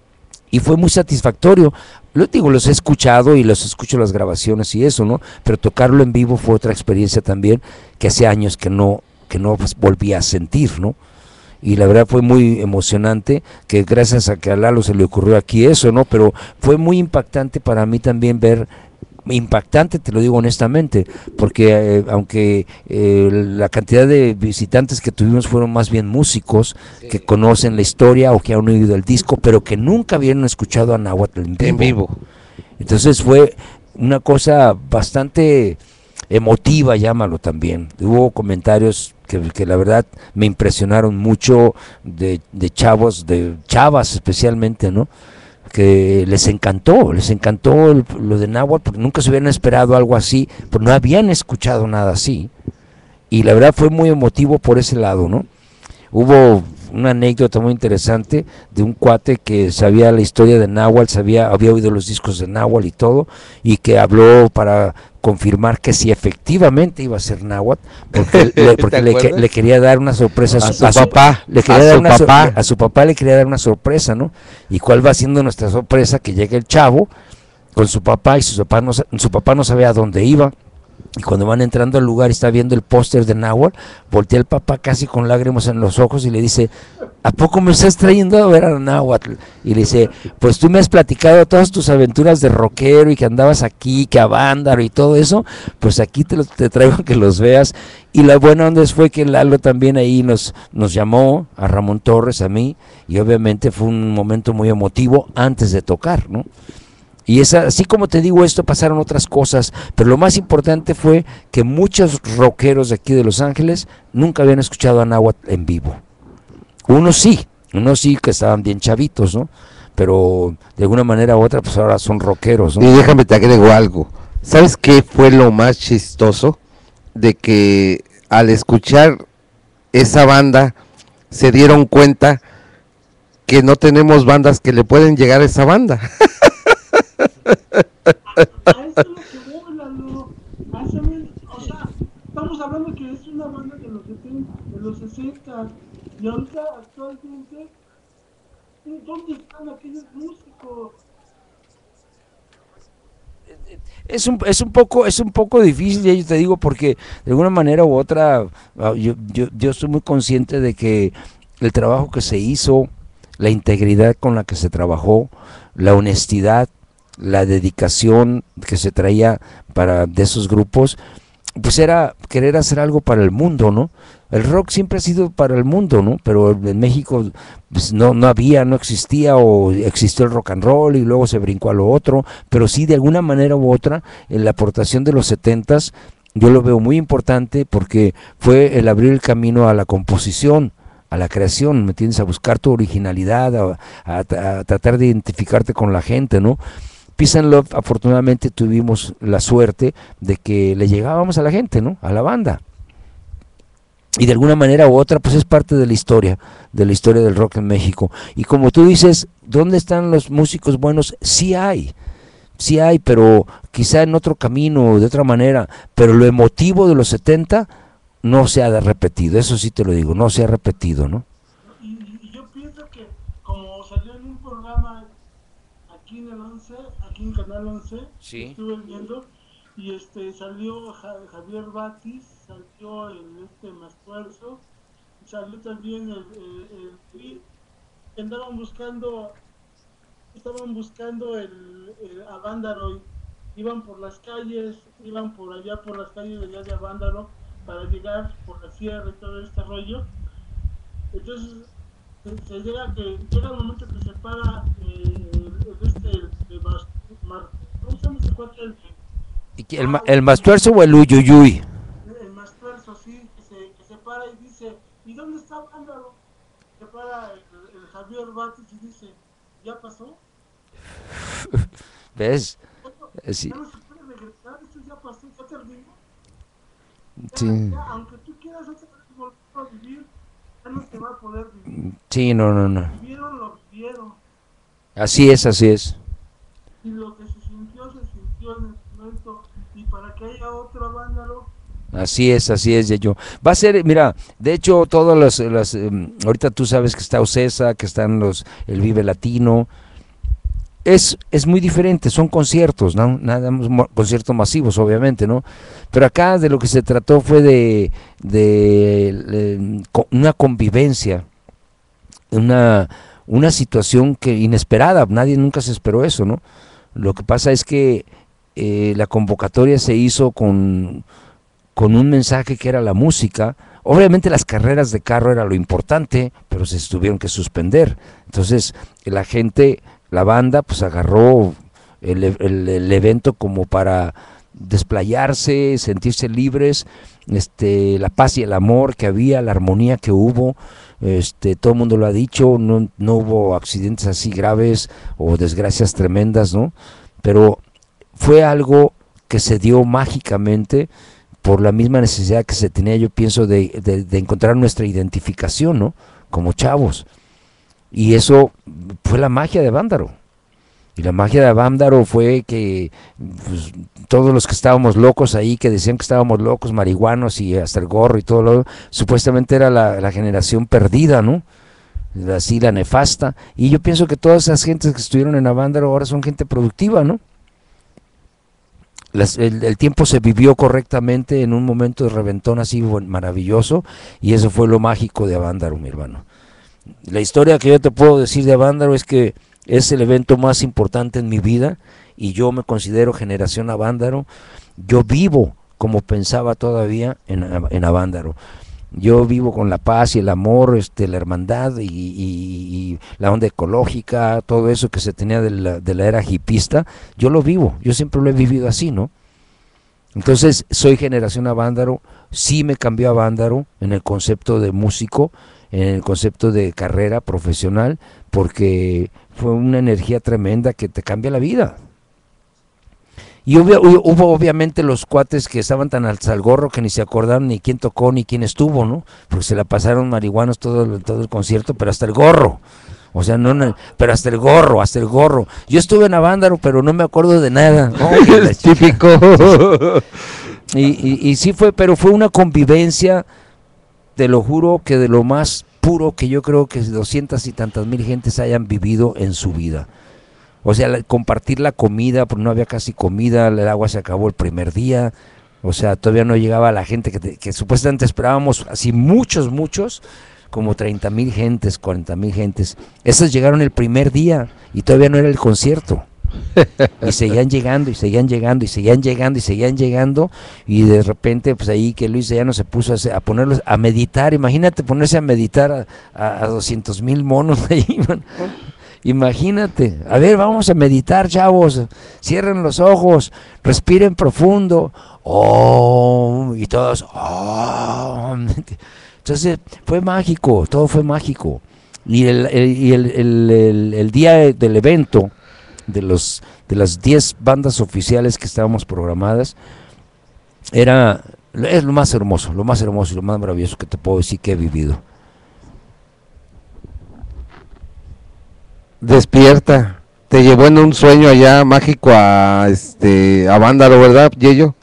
B: Y fue muy satisfactorio. Lo digo, los he escuchado y los escucho las grabaciones y eso, ¿no? Pero tocarlo en vivo fue otra experiencia también que hace años que no, que no pues, volví a sentir, ¿no? Y la verdad fue muy emocionante, que gracias a que a Lalo se le ocurrió aquí eso, ¿no? Pero fue muy impactante para mí también ver, impactante, te lo digo honestamente, porque eh, aunque eh, la cantidad de visitantes que tuvimos fueron más bien músicos, sí, que conocen la historia o que han oído el disco, pero que nunca habían escuchado a Nahuatl en vivo.
C: En vivo.
B: Entonces fue una cosa bastante emotiva, llámalo también. Hubo comentarios que, que la verdad me impresionaron mucho de, de chavos, de chavas especialmente, ¿no? Que les encantó, les encantó el, lo de Nahuatl, porque nunca se hubieran esperado algo así, porque no habían escuchado nada así, y la verdad fue muy emotivo por ese lado, ¿no? Hubo una anécdota muy interesante de un cuate que sabía la historia de Nahuatl, sabía, había oído los discos de Nahuatl y todo, y que habló para confirmar que sí efectivamente iba a ser Nahuatl, porque, le, porque le, le quería dar una sorpresa a su, a su a papá, le quería a dar su una papá. So, a su papá le quería dar una sorpresa, ¿no? Y cuál va siendo nuestra sorpresa, que llega el chavo con su papá y su papá no, su papá no sabía a dónde iba. Y cuando van entrando al lugar y está viendo el póster de Nahuatl, voltea el papá casi con lágrimas en los ojos y le dice, ¿a poco me estás trayendo a ver a Nahuatl? Y le dice, pues tú me has platicado todas tus aventuras de rockero y que andabas aquí, que a Vándaro y todo eso, pues aquí te, lo, te traigo que los veas. Y la buena onda fue que Lalo también ahí nos, nos llamó, a Ramón Torres, a mí, y obviamente fue un momento muy emotivo antes de tocar, ¿no? Y es así como te digo esto, pasaron otras cosas, pero lo más importante fue que muchos rockeros de aquí de Los Ángeles nunca habían escuchado a Nahuatl en vivo. Unos sí, unos sí que estaban bien chavitos, ¿no? Pero de alguna manera u otra, pues ahora son rockeros, ¿no?
C: Y déjame te agrego algo. ¿Sabes qué fue lo más chistoso? De que al escuchar esa banda se dieron cuenta que no tenemos bandas que le pueden llegar a esa banda.
A: A eso es lo que voy, Lalo. A eso es, o sea, estamos hablando que es una banda de los setenta, de los sesenta, y ahorita actualmente, ¿dónde están aquellos músicos?
B: Es un, es un poco es un poco difícil, yo te digo, porque de alguna manera u otra yo, yo, yo estoy muy consciente de que el trabajo que se hizo, la integridad con la que se trabajó, la honestidad, la dedicación que se traía para de esos grupos, pues era querer hacer algo para el mundo, ¿no? El rock siempre ha sido para el mundo, ¿no? Pero en México pues no, no había, no existía, o existió el rock and roll y luego se brincó a lo otro, pero sí de alguna manera u otra, en la aportación de los setentas, yo lo veo muy importante porque fue el abrir el camino a la composición, a la creación, ¿me entiendes? A buscar tu originalidad, a, a, a tratar de identificarte con la gente, ¿no? Peace and Love, afortunadamente tuvimos la suerte de que le llegábamos a la gente, ¿no? A la banda. Y de alguna manera u otra, pues es parte de la historia, de la historia del rock en México. Y como tú dices, ¿dónde están los músicos buenos? Sí hay, sí hay, pero quizá en otro camino, de otra manera, pero lo emotivo de los setenta no se ha repetido, eso sí te lo digo, no se ha repetido, ¿no?
A: Y, y yo pienso que como salió en un programa aquí en el once, aquí en Canal once,
B: sí,
A: estuve viendo, y este salió Ja- Javier Batis, salió el este Mastuerzo, salió también el, el, el- el- andaban buscando, estaban buscando el, el Avándaro, iban por las calles, iban por allá por las calles de allá de Avándaro para llegar por la sierra y todo este rollo. Entonces se, se llega que llega el momento que se para eh, el, el este el, el Mas- Mar- ¿cómo se llama ese cuate? El,
B: ¿Y que el, ma- el Mastuerzo o el Uyuyuy?
A: el Mastuerzo, sí, que se, que se para y dice, ¿y dónde está Vándaro? Se para el, el Javier Batis y dice, ¿ya pasó?
B: ¿Ves?
A: Esto
B: Eh, Sí,
A: ya no se puede regresar, esto ya pasó, ya terminó. Ya,
B: sí,
A: ya, aunque tú quieras otra vez volver a vivir, ya no se va a poder vivir.
B: sí, no, no, no.
A: Vivieron lo vivieron.
B: Así es, así es.
A: Y lo que se sintió, se sintió en el momento. Y para que haya otro Vándaro,
B: Así es, así es, yo. Va a ser, mira, de hecho, todas las, las em, ahorita tú sabes que está Ocesa, que están los, el Vive Latino, es, es muy diferente, son conciertos, ¿no? Nada más mo- conciertos masivos, obviamente, ¿no? Pero acá de lo que se trató fue de, de, de co- una convivencia, una, una situación que inesperada, nadie nunca se esperó eso, ¿no? Lo que pasa es que eh, la convocatoria se hizo con con un mensaje que era la música. Obviamente las carreras de carro era lo importante, pero se tuvieron que suspender. Entonces la gente, la banda, pues agarró el, el, el evento como para desplayarse, sentirse libres, este, la paz y el amor que había, la armonía que hubo, este, todo el mundo lo ha dicho, no, no hubo accidentes así graves o desgracias tremendas, ¿no? Pero fue algo que se dio mágicamente por la misma necesidad que se tenía, yo pienso, de, de, de encontrar nuestra identificación, ¿no? Como chavos. Y eso fue la magia de Vándaro. Y la magia de Vándaro fue que pues, todos los que estábamos locos ahí, que decían que estábamos locos, marihuanos y hasta el gorro y todo lo, supuestamente era la, la generación perdida, ¿no? Así la nefasta. Y yo pienso que todas esas gentes que estuvieron en Avándaro ahora son gente productiva, ¿no? Las, el, el tiempo se vivió correctamente en un momento de reventón así buen, maravilloso, y eso fue lo mágico de Avándaro, mi hermano. La historia que yo te puedo decir de Avándaro es que es el evento más importante en mi vida y yo me considero generación Avándaro. Yo vivo como pensaba todavía en, en Avándaro. Yo vivo con la paz y el amor, este, la hermandad y, y, y la onda ecológica, todo eso que se tenía de la, de la era hipista, yo lo vivo, yo siempre lo he vivido así, ¿no? Entonces, soy generación Avándaro, sí me cambió a Avándaro en el concepto de músico, en el concepto de carrera profesional, porque fue una energía tremenda que te cambia la vida. Y hubo, hubo obviamente los cuates que estaban tan al gorro que ni se acordaron ni quién tocó ni quién estuvo, ¿no? Porque se la pasaron marihuanos todo, todo el concierto, pero hasta el gorro. O sea, no, no, pero hasta el gorro, hasta el gorro. Yo estuve en Avándaro, pero no me acuerdo de nada. Oh,
C: Es típico.
B: y, y, y sí fue, pero fue una convivencia, te lo juro, que de lo más puro que yo creo que doscientas y tantas mil gentes hayan vivido en su vida. O sea, la, compartir la comida, porque no había casi comida, el agua se acabó el primer día, o sea, todavía no llegaba la gente que, te, que supuestamente esperábamos, así muchos, muchos, como treinta mil gentes, cuarenta mil gentes. Esos llegaron el primer día y todavía no era el concierto. Y seguían llegando y seguían llegando y seguían llegando y seguían llegando y de repente pues ahí que Luis ya no se puso a, a ponerlos a meditar. Imagínate ponerse a meditar a, a, a doscientos mil monos ahí, man. Imagínate, a ver, vamos a meditar, chavos, cierren los ojos, respiren profundo, oh, y todos, oh, Entonces fue mágico, todo fue mágico. Y el, el, y el, el, el, el día del evento, de los de las diez bandas oficiales que estábamos programadas, era es lo más hermoso, lo más hermoso y lo más maravilloso que te puedo decir que he vivido.
C: Despierta. Te llevó en un sueño allá mágico a este a Vándaro, ¿verdad, Yeyo?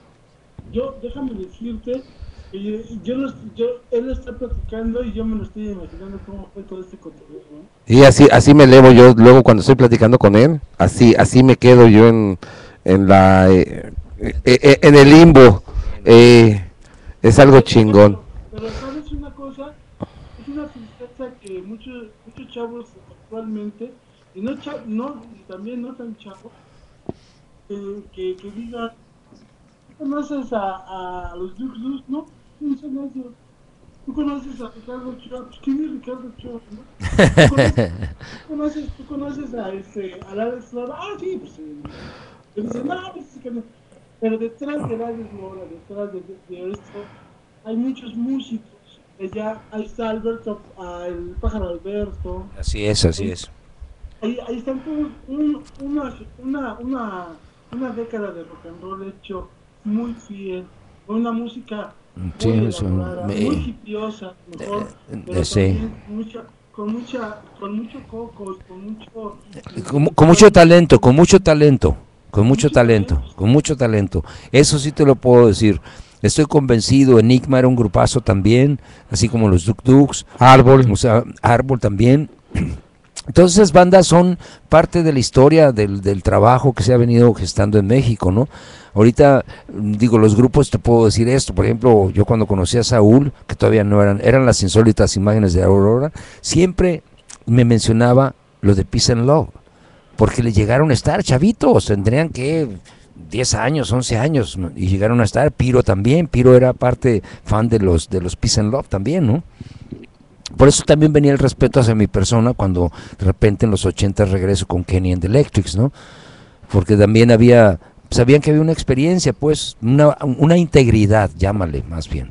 A: Yo, déjame decirte que yo, yo, lo- yo- él está platicando y yo me lo estoy imaginando cómo fue todo este contenido, ¿no?
C: Y así así me elevo yo luego cuando estoy platicando con él, así así me quedo yo en en la eh, eh, eh, en el limbo. Eh, es algo chingón.
A: Pero, pero sabes una cosa, es una tristeza que muchos muchos chavos actualmente, y no, cha- no y también no tan chavos, eh, que, que digan, ¿tú conoces a, a los Duk Duk, no? ¿Quién son esos? ¿Tú conoces a Ricardo Ochoa? Pues ¿quién es Ricardo Ochoa, no? ¿Tú conoces, tú conoces, tú conoces a este, a Alex Lora? Ah, sí, pues sí. Y dicen, no, pues es que no. Pero detrás de Alex Lora, detrás de, de, de esto, hay muchos músicos. Ya ahí está Alberto, ah, el pájaro Alberto.
B: Así es, así es.
A: Ahí, ahí están todos un, una, una, una, una década de rock and roll hecho muy fiel, con una música
B: Sí,
A: muy
B: eso,
A: elaborada,
B: me-
A: muy hipiosa, mejor,
B: eh,
A: pero
B: sí.
A: también mucha, con mucha, con mucho coco, con mucho,
B: Con, con mucho talento, con mucho talento, con mucho talento, con mucho talento. Eso sí te lo puedo decir. Estoy convencido, Enigma era un grupazo también, así como los Duk Duks,
C: Árbol.
B: o sea, Árbol también. Todas esas bandas son parte de la historia del, del trabajo que se ha venido gestando en México, ¿no? Ahorita, digo, los grupos, te puedo decir esto, por ejemplo, yo cuando conocí a Saúl, que todavía no eran, eran las insólitas imágenes de Aurora, siempre me mencionaba lo de Peace and Love, porque le llegaron a estar chavitos, tendrían que diez años, once años, ¿no? Y llegaron a estar. Piro también, Piro era parte fan de los de los Peace and Love también, ¿no? Por eso también venía el respeto hacia mi persona cuando de repente en los ochentas regreso con Kenny and the Electrics, ¿no? Porque también había, sabían que había una experiencia, pues, una, una integridad, llámale más bien.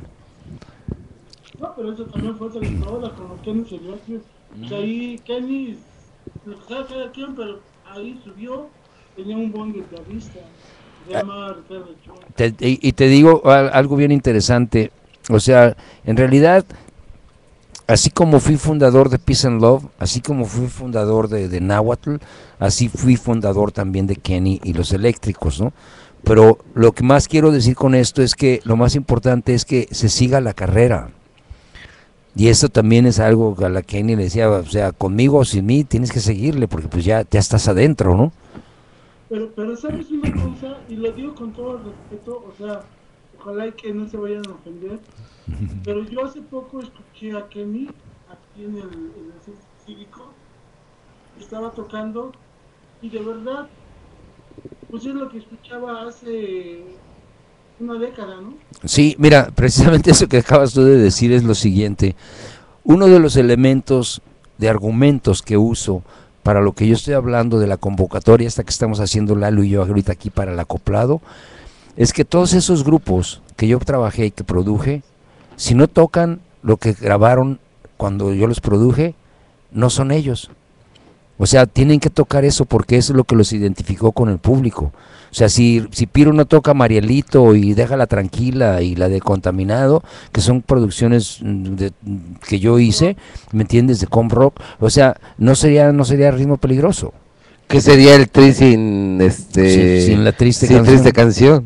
A: no, pero eso también fue trayectoria con los Kenny Silvestre. O sea, ahí Kenny, lo que sea cada quien, pero ahí subió, tenía un buen guitarrista, se llama Ricardo Ochoa.
B: Te- y, y te digo al- algo bien interesante, o sea, en realidad, así como fui fundador de Peace and Love, así como fui fundador de, de Nahuatl, así fui fundador también de Kenny y los Eléctricos, ¿no? Pero lo que más quiero decir con esto es que lo más importante es que se siga la carrera. Y eso también es algo que a la Kenny le decía, o sea, conmigo o sin mí tienes que seguirle porque pues ya, ya estás adentro, ¿no?
A: Pero, pero sabes una cosa, y lo digo con todo el respeto, o sea, ojalá y que no se vayan a ofender, pero yo hace poco escuché a Kenny aquí en el, en el centro cívico, estaba tocando, y de verdad, pues es lo que escuchaba hace una década, ¿no?
B: Sí, mira, precisamente eso que acabas tú de decir es lo siguiente. Uno de los elementos de argumentos que uso para lo que yo estoy hablando de la convocatoria esta que estamos haciendo Lalo y yo ahorita aquí para el acoplado, es que todos esos grupos que yo trabajé y que produje, si no tocan lo que grabaron cuando yo los produje, no son ellos. O sea, tienen que tocar eso porque eso es lo que los identificó con el público. O sea, si, si Piro no toca Marielito y Déjala Tranquila y la de Contaminado, que son producciones de, que yo hice, ¿me entiendes? De com rock, o sea, no sería no sería Ritmo Peligroso.
C: ¿Qué sería el Tri sin este
B: Sin- sin la triste
C: sin
B: canción.
C: triste canción?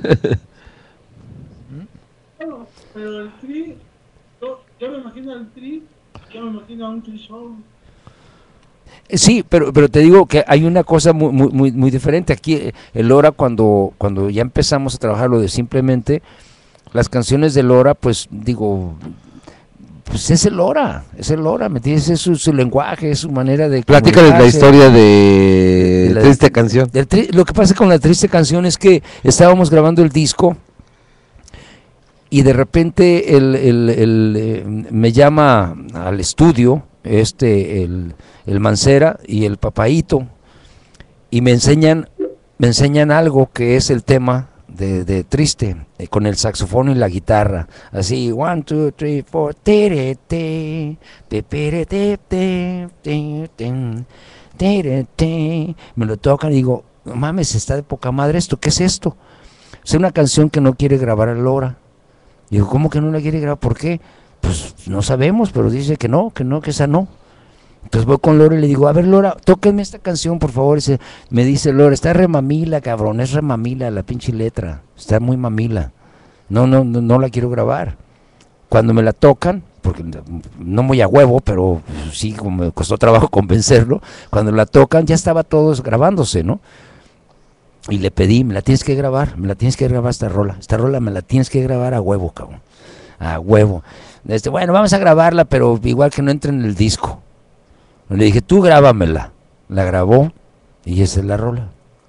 A: Bueno, pero el Tri, yo, yo me imagino el Tri, yo me imagino a un Tri Show.
B: Sí, pero pero te digo que hay una cosa muy muy muy, muy diferente aquí. eh, El Lora, cuando cuando ya empezamos a trabajar lo de simplemente las canciones de Lora, pues digo, pues es el Lora, es el Lora, ¿me entiendes? Es su, su lenguaje, es su manera de
C: Platícales la
B: comunicarse.
C: historia de,
B: de la-
C: triste canción.
B: Del tri- lo que pasa con la triste canción es que estábamos grabando el disco y de repente el, el- el, eh, me llama al estudio este el, el Mancera y el Papaíto y me enseñan me enseñan algo que es el tema de, de triste, eh, con el saxofón y la guitarra, así, one, two, three, four, tere, te, te, pere, te, te, te, te, tere, te. Me lo tocan y digo, no mames, está de poca madre esto, ¿qué es esto? Es una canción que no quiere grabar a Lora. Digo, ¿cómo que no la quiere grabar? ¿Por qué? Pues no sabemos, pero dice que no, que no, que esa no. Entonces voy con Lora y le digo, a ver Lora, tóquenme esta canción por favor. Y me dice Lora, está re mamila, cabrón, es re mamila la pinche letra, está muy mamila, no, no, no, no la quiero grabar. Cuando me la tocan, porque no muy a huevo, pero sí, como me costó trabajo convencerlo, cuando la tocan ya estaba todo grabándose, ¿no? Y le pedí, me la tienes que grabar, me la tienes que grabar esta rola, esta rola me la tienes que grabar a huevo, cabrón, a huevo. Este, bueno, vamos a grabarla, pero igual que no entre en el disco. Le dije, tú grábamela. La grabó y esa es la rola.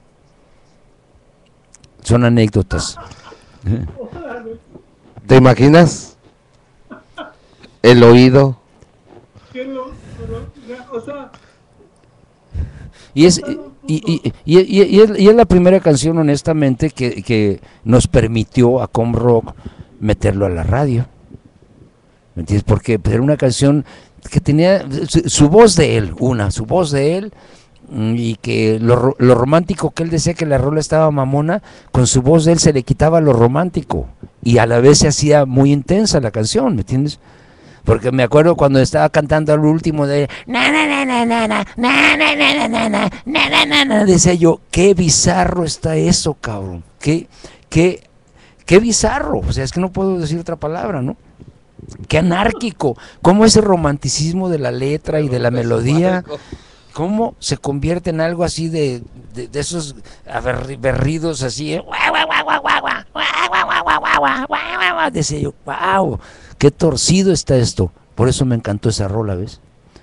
B: Son anécdotas.
C: ¿Te imaginas? El oído.
A: O sea,
B: y es y, y, y, y, y, es, y es la primera canción, honestamente, que, que nos permitió a Com Rock meterlo a la radio. ¿Me entiendes? Porque era una canción que tenía su, su voz de él, una, su voz de él, y que lo, lo romántico que él decía que la rola estaba mamona, con su voz de él se le quitaba lo romántico, y a la vez se hacía muy intensa la canción, ¿me entiendes? Porque me acuerdo cuando estaba cantando al último de na na na na na na na na na na na na na na, decía yo, qué bizarro está eso, cabrón, qué, qué, qué bizarro, o sea, es que no puedo decir otra palabra, ¿no? Qué anárquico, cómo ese romanticismo de la letra y de la melodía, cómo se convierte en algo así de, de, de esos berridos así, ¿eh? Decía yo, wow, qué torcido está esto, por eso me encantó esa rola, ¿ves?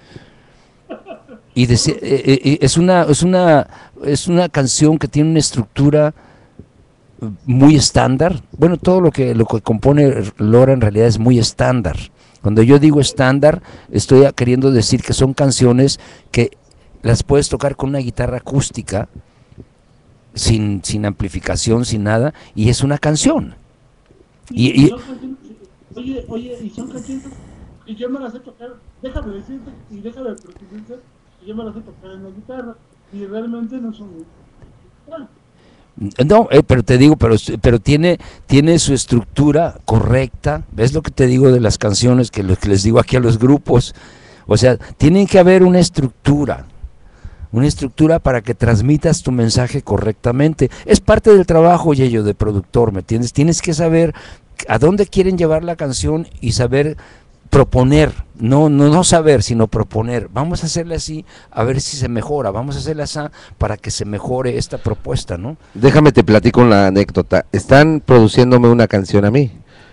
B: Y decía, eh, eh, es una, es una, es una canción que tiene una estructura muy estándar. Bueno, todo lo que lo que compone Lora en realidad es muy estándar. Cuando yo digo estándar, estoy queriendo decir que son canciones que las puedes tocar con una guitarra acústica, sin, sin amplificación, sin nada, y es una canción. Y, y,
A: oye, oye, y son canciones y yo me las sé tocar, déjame decirte y déjame precisarte que yo me las sé tocar en la guitarra y realmente no son muy... Bueno,
B: no, eh, pero te digo, pero, pero tiene, tiene su estructura correcta. ¿Ves lo que te digo de las canciones que, lo que les digo aquí a los grupos? O sea, tiene que haber una estructura, una estructura para que transmitas tu mensaje correctamente. Es parte del trabajo, Yello, de productor, ¿me entiendes? Tienes que saber a dónde quieren llevar la canción y saber proponer, no, no, no saber, sino proponer. Vamos a hacerle así, a ver si se mejora, vamos a hacerle así para que se mejore esta propuesta, ¿no?
C: Déjame te platico la anécdota. Están produciéndome una canción a mí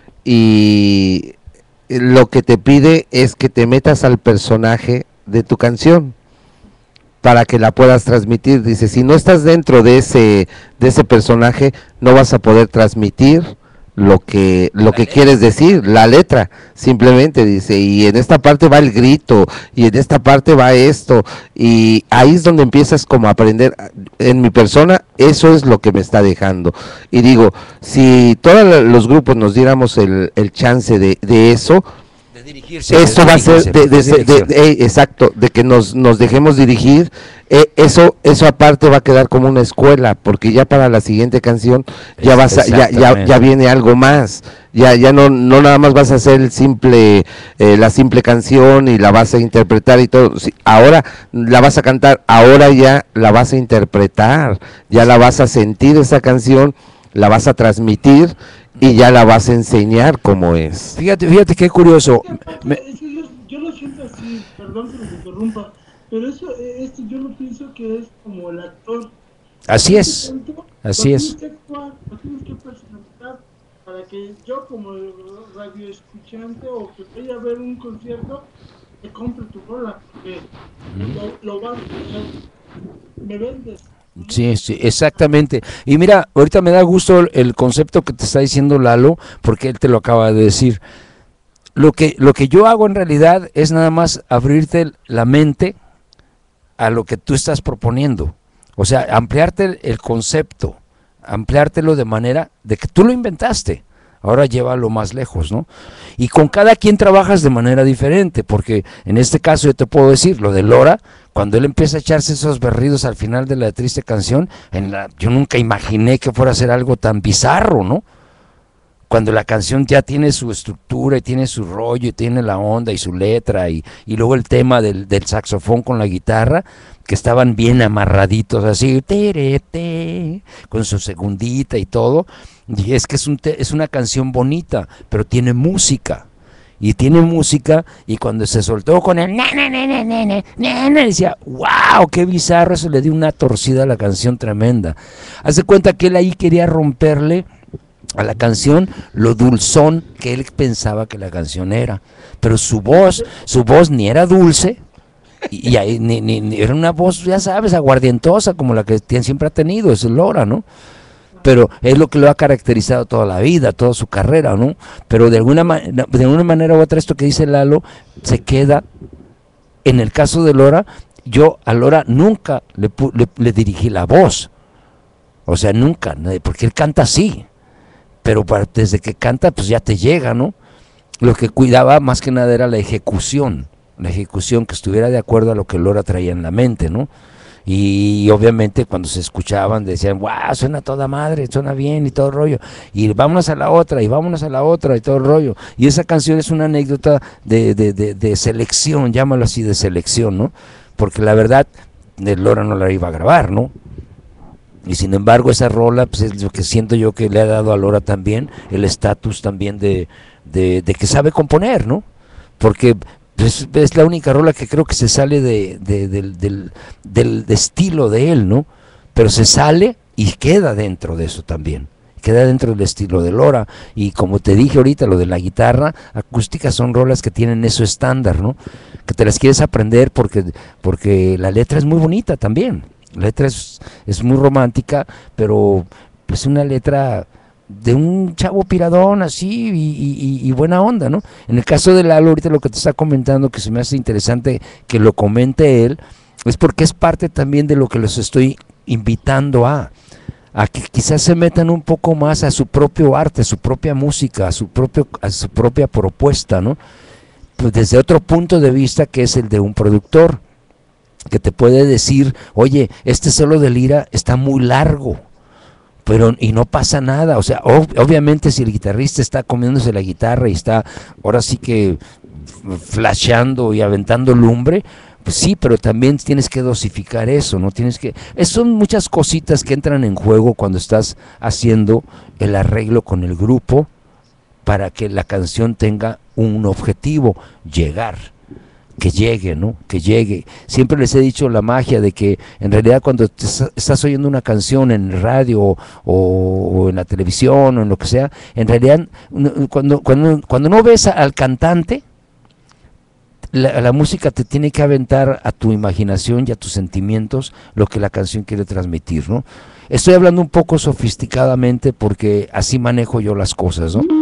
C: y lo que te pide es que te metas al personaje de tu canción para que la puedas transmitir. Dice, si no estás dentro de ese, de ese personaje, no vas a poder transmitir lo que lo que quieres decir, la letra, simplemente dice, y en esta parte va el grito, y en esta parte va esto, y ahí es donde empiezas como a aprender. En mi persona, eso es lo que me está dejando, y digo, si todos los grupos nos diéramos el, el chance de, de eso,
B: de dirigirse,
C: esto
B: de
C: va a ser de, de, de, de, de, exacto, de que nos, nos dejemos dirigir. Eh, eso eso aparte va a quedar como una escuela, porque ya para la siguiente canción ya vas a, ya, ya ya viene algo más, ya ya no no nada más vas a hacer el simple eh, la simple canción y la vas a interpretar y todo. Sí, ahora la vas a cantar, ahora ya la vas a interpretar, ya la vas a sentir esa canción, la vas a transmitir y ya la vas a enseñar cómo es.
B: Fíjate, fíjate qué curioso.
A: Me... Yo, yo lo siento así, perdón que me interrumpa, pero eso, esto yo lo pienso que es como el actor.
B: Así es, así es.
A: Tienes que actuar, lo tienes que personalizar para que yo como radio escuchante o que vaya a ver un concierto, te compre tu rola, porque mm. lo, lo vas a escuchar, me vendes.
B: Sí, sí, exactamente. Y mira, ahorita me da gusto el concepto que te está diciendo Lalo, porque él te lo acaba de decir. Lo que, lo que yo hago en realidad es nada más abrirte la mente a lo que tú estás proponiendo. O sea, ampliarte el, el concepto ampliártelo de manera de que tú lo inventaste. Ahora llévalo más lejos, ¿no? Y con cada quien trabajas de manera diferente, porque en este caso yo te puedo decir, lo de Lora, cuando él empieza a echarse esos berridos al final de la triste canción, en la, yo nunca imaginé que fuera a ser algo tan bizarro, ¿no? Cuando la canción ya tiene su estructura y tiene su rollo y tiene la onda y su letra y, y luego el tema del, del saxofón con la guitarra, que estaban bien amarraditos así, terete, con su segundita y todo. Y es que es, un te, es una canción bonita, pero tiene música. Y tiene música, y cuando se soltó con el na, na, na, na, na, na, na, decía, wow, qué bizarro, eso le dio una torcida a la canción tremenda. Hace cuenta que él ahí quería romperle a la canción lo dulzón que él pensaba que la canción era, pero su voz, su voz ni era dulce, y, y ahí, ni, ni, ni era una voz, ya sabes, aguardientosa como la que tiene, siempre ha tenido, es Lora, ¿no? Pero es lo que lo ha caracterizado toda la vida, toda su carrera, ¿no? Pero de alguna, de alguna manera u otra, esto que dice Lalo, se queda, en el caso de Lora, yo a Lora nunca le, le, le dirigí la voz, o sea, nunca, porque él canta así, pero para, desde que canta, pues ya te llega, ¿no? Lo que cuidaba más que nada era la ejecución, la ejecución que estuviera de acuerdo a lo que Lora traía en la mente, ¿no? Y obviamente cuando se escuchaban decían, wow, suena toda madre, suena bien y todo el rollo, y vámonos a la otra, y vámonos a la otra, y todo el rollo. Y esa canción es una anécdota de, de, de, de selección, llámalo así, de selección, ¿no? Porque la verdad, Lora no la iba a grabar, ¿no? Y sin embargo esa rola, pues es lo que siento yo que le ha dado a Lora también, el estatus también de, de, de que sabe componer, ¿no? Porque es, es la única rola que creo que se sale de, de, de, del, del estilo de él, ¿no? Pero se sale y queda dentro de eso también, queda dentro del estilo de Lora. Y como te dije ahorita, lo de la guitarra acústica son rolas que tienen eso estándar, ¿no? Que te las quieres aprender porque, porque la letra es muy bonita también. La letra es, es muy romántica, pero es una letra de un chavo piradón así y, y, y buena onda, ¿no? En el caso de Lalo, ahorita lo que te está comentando, que se me hace interesante que lo comente él, es porque es parte también de lo que los estoy invitando a, a que quizás se metan un poco más a su propio arte, a su propia música, a su, propio, a su propia propuesta, ¿no? Pues desde otro punto de vista que es el de un productor, que te puede decir, oye, este solo de lira está muy largo, pero y no pasa nada, o sea, ob obviamente si el guitarrista está comiéndose la guitarra y está ahora sí que flasheando y aventando lumbre, pues sí, pero también tienes que dosificar eso, no tienes que, es, son muchas cositas que entran en juego cuando estás haciendo el arreglo con el grupo para que la canción tenga un objetivo, llegar. Que llegue, ¿no? Que llegue. Siempre les he dicho la magia de que en realidad cuando te estás oyendo una canción en el radio o, o en la televisión o en lo que sea, en realidad cuando, cuando, cuando no ves al cantante, la, la música te tiene que aventar a tu imaginación y a tus sentimientos lo que la canción quiere transmitir, ¿no? Estoy hablando un poco sofisticadamente porque así manejo yo las cosas, ¿no?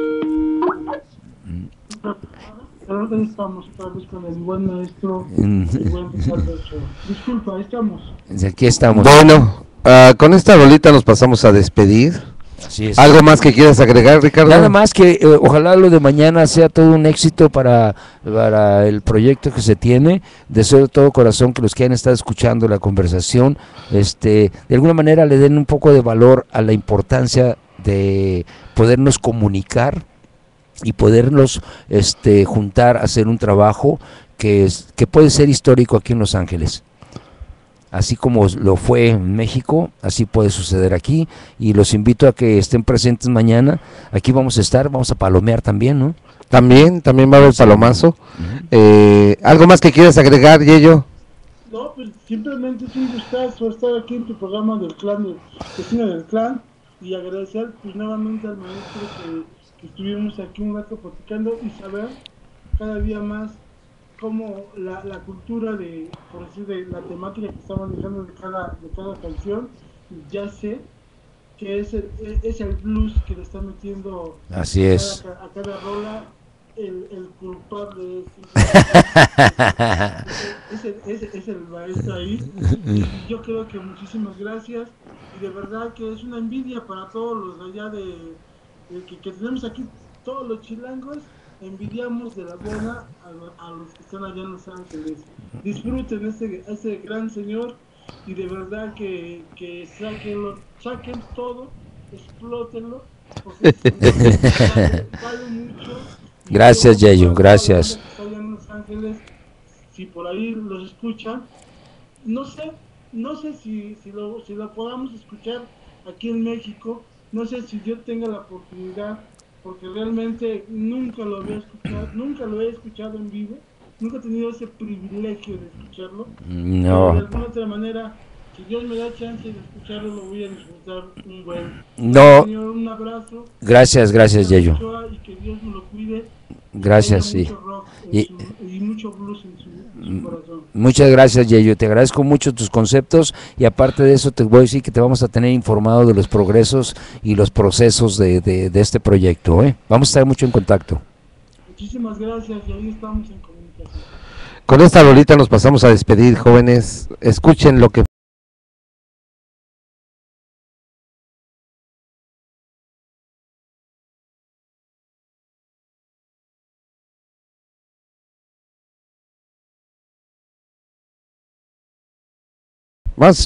A: Ahora estamos otra vez con el buen maestro, el buen Ricardo Ochoa. Disculpa, ahí estamos.
B: Aquí estamos.
C: Bueno, uh, con esta rolita nos pasamos a despedir.
B: Así es.
C: ¿Algo más que quieras agregar, Ricardo?
B: Nada más que eh, ojalá lo de mañana sea todo un éxito para, para el proyecto que se tiene. Deseo de todo corazón que los que hayan estado escuchando la conversación, este, de alguna manera le den un poco de valor a la importancia de podernos comunicar y podernos este, juntar a hacer un trabajo que, es, que puede ser histórico aquí en Los Ángeles. Así como lo fue en México, así puede suceder aquí, y los invito a que estén presentes mañana. Aquí vamos a estar, vamos a palomear también, ¿no?
C: También, también va a haber palomazo. Uh-huh. eh, ¿Algo más que quieras agregar, Yello?
A: No, pues simplemente es un gustazo estar aquí en tu programa del clan, de Cocina del Clan, y agradecer pues nuevamente al maestro que que estuvimos aquí un rato platicando y saber cada día más cómo la, la cultura de, por decir, de la temática que estamos manejando de cada, de cada canción, ya sé que es el, es el blues que le está metiendo
B: Así es.
A: A, cada, a cada rola, el, el culpable es simplemente es el, es, el, es el maestro ahí. Y yo creo que muchísimas gracias. Y de verdad que es una envidia para todos los de allá de, de que, que, tenemos aquí, todos los chilangos, envidiamos de la buena a, a, los que están allá en Los Ángeles. Disfruten este, este gran señor y de verdad que, que saquenlo, saquen todo, explótenlo, porque es, vale, vale mucho. Y
B: Gracias,
A: yo,
B: Yeyo,
A: para toda la
B: gracias.
A: banda que está allá en Los Ángeles, si por ahí los escuchan, no sé, no sé si, si, lo, si lo podamos escuchar aquí en México, no sé si yo tenga la oportunidad, porque realmente nunca lo había escuchado, nunca lo he escuchado en vivo, nunca he tenido ese privilegio de escucharlo, pero de
B: No,
A: alguna otra manera, si Dios me da chance de escucharlo, lo voy a disfrutar un buen. Bueno,
B: no,
A: señor, un abrazo,
B: gracias,
A: desde
B: gracias,
A: Ciudad
B: Yeyo.
A: Ochoa y que Dios me lo cuide y que haya
B: Gracias, sí.
A: mucho rock en
B: Y
A: su, y mucho blues en su, en su corazón.
B: muchas gracias, Yeyo. Te agradezco mucho tus conceptos y aparte de eso te voy a decir que te vamos a tener informado de los progresos y los procesos de, de, de este proyecto, ¿eh? Vamos a estar mucho en contacto.
A: Muchísimas gracias y ahí estamos en comunicación.
C: Con esta rolita nos pasamos a despedir, jóvenes. Escuchen lo que más.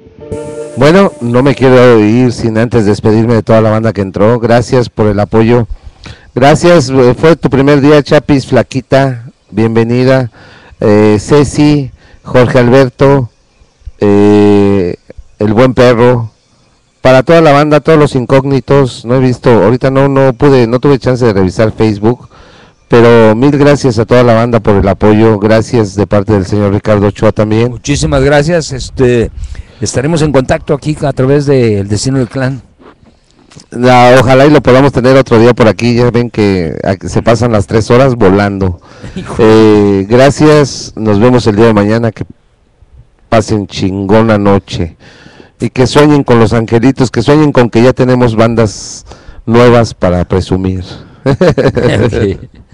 C: Bueno, no me quiero ir sin antes despedirme de toda la banda que entró. Gracias por el apoyo. Gracias, fue tu primer día, Chapis, Flaquita, bienvenida. Eh, Ceci, Jorge Alberto, eh, el buen perro. Para toda la banda, todos los incógnitos, no he visto, ahorita no, no pude, no tuve chance de revisar Facebook, pero mil gracias a toda la banda por el apoyo. Gracias de parte del señor Ricardo Ochoa también.
B: Muchísimas gracias. Este, estaremos en contacto aquí a través del Destino del Clan.
C: La, ojalá y lo podamos tener otro día por aquí. Ya ven que se pasan las tres horas volando. Eh, gracias, nos vemos el día de mañana. Que pasen chingona noche y que sueñen con los angelitos, que sueñen con que ya tenemos bandas nuevas para presumir.
B: Okay.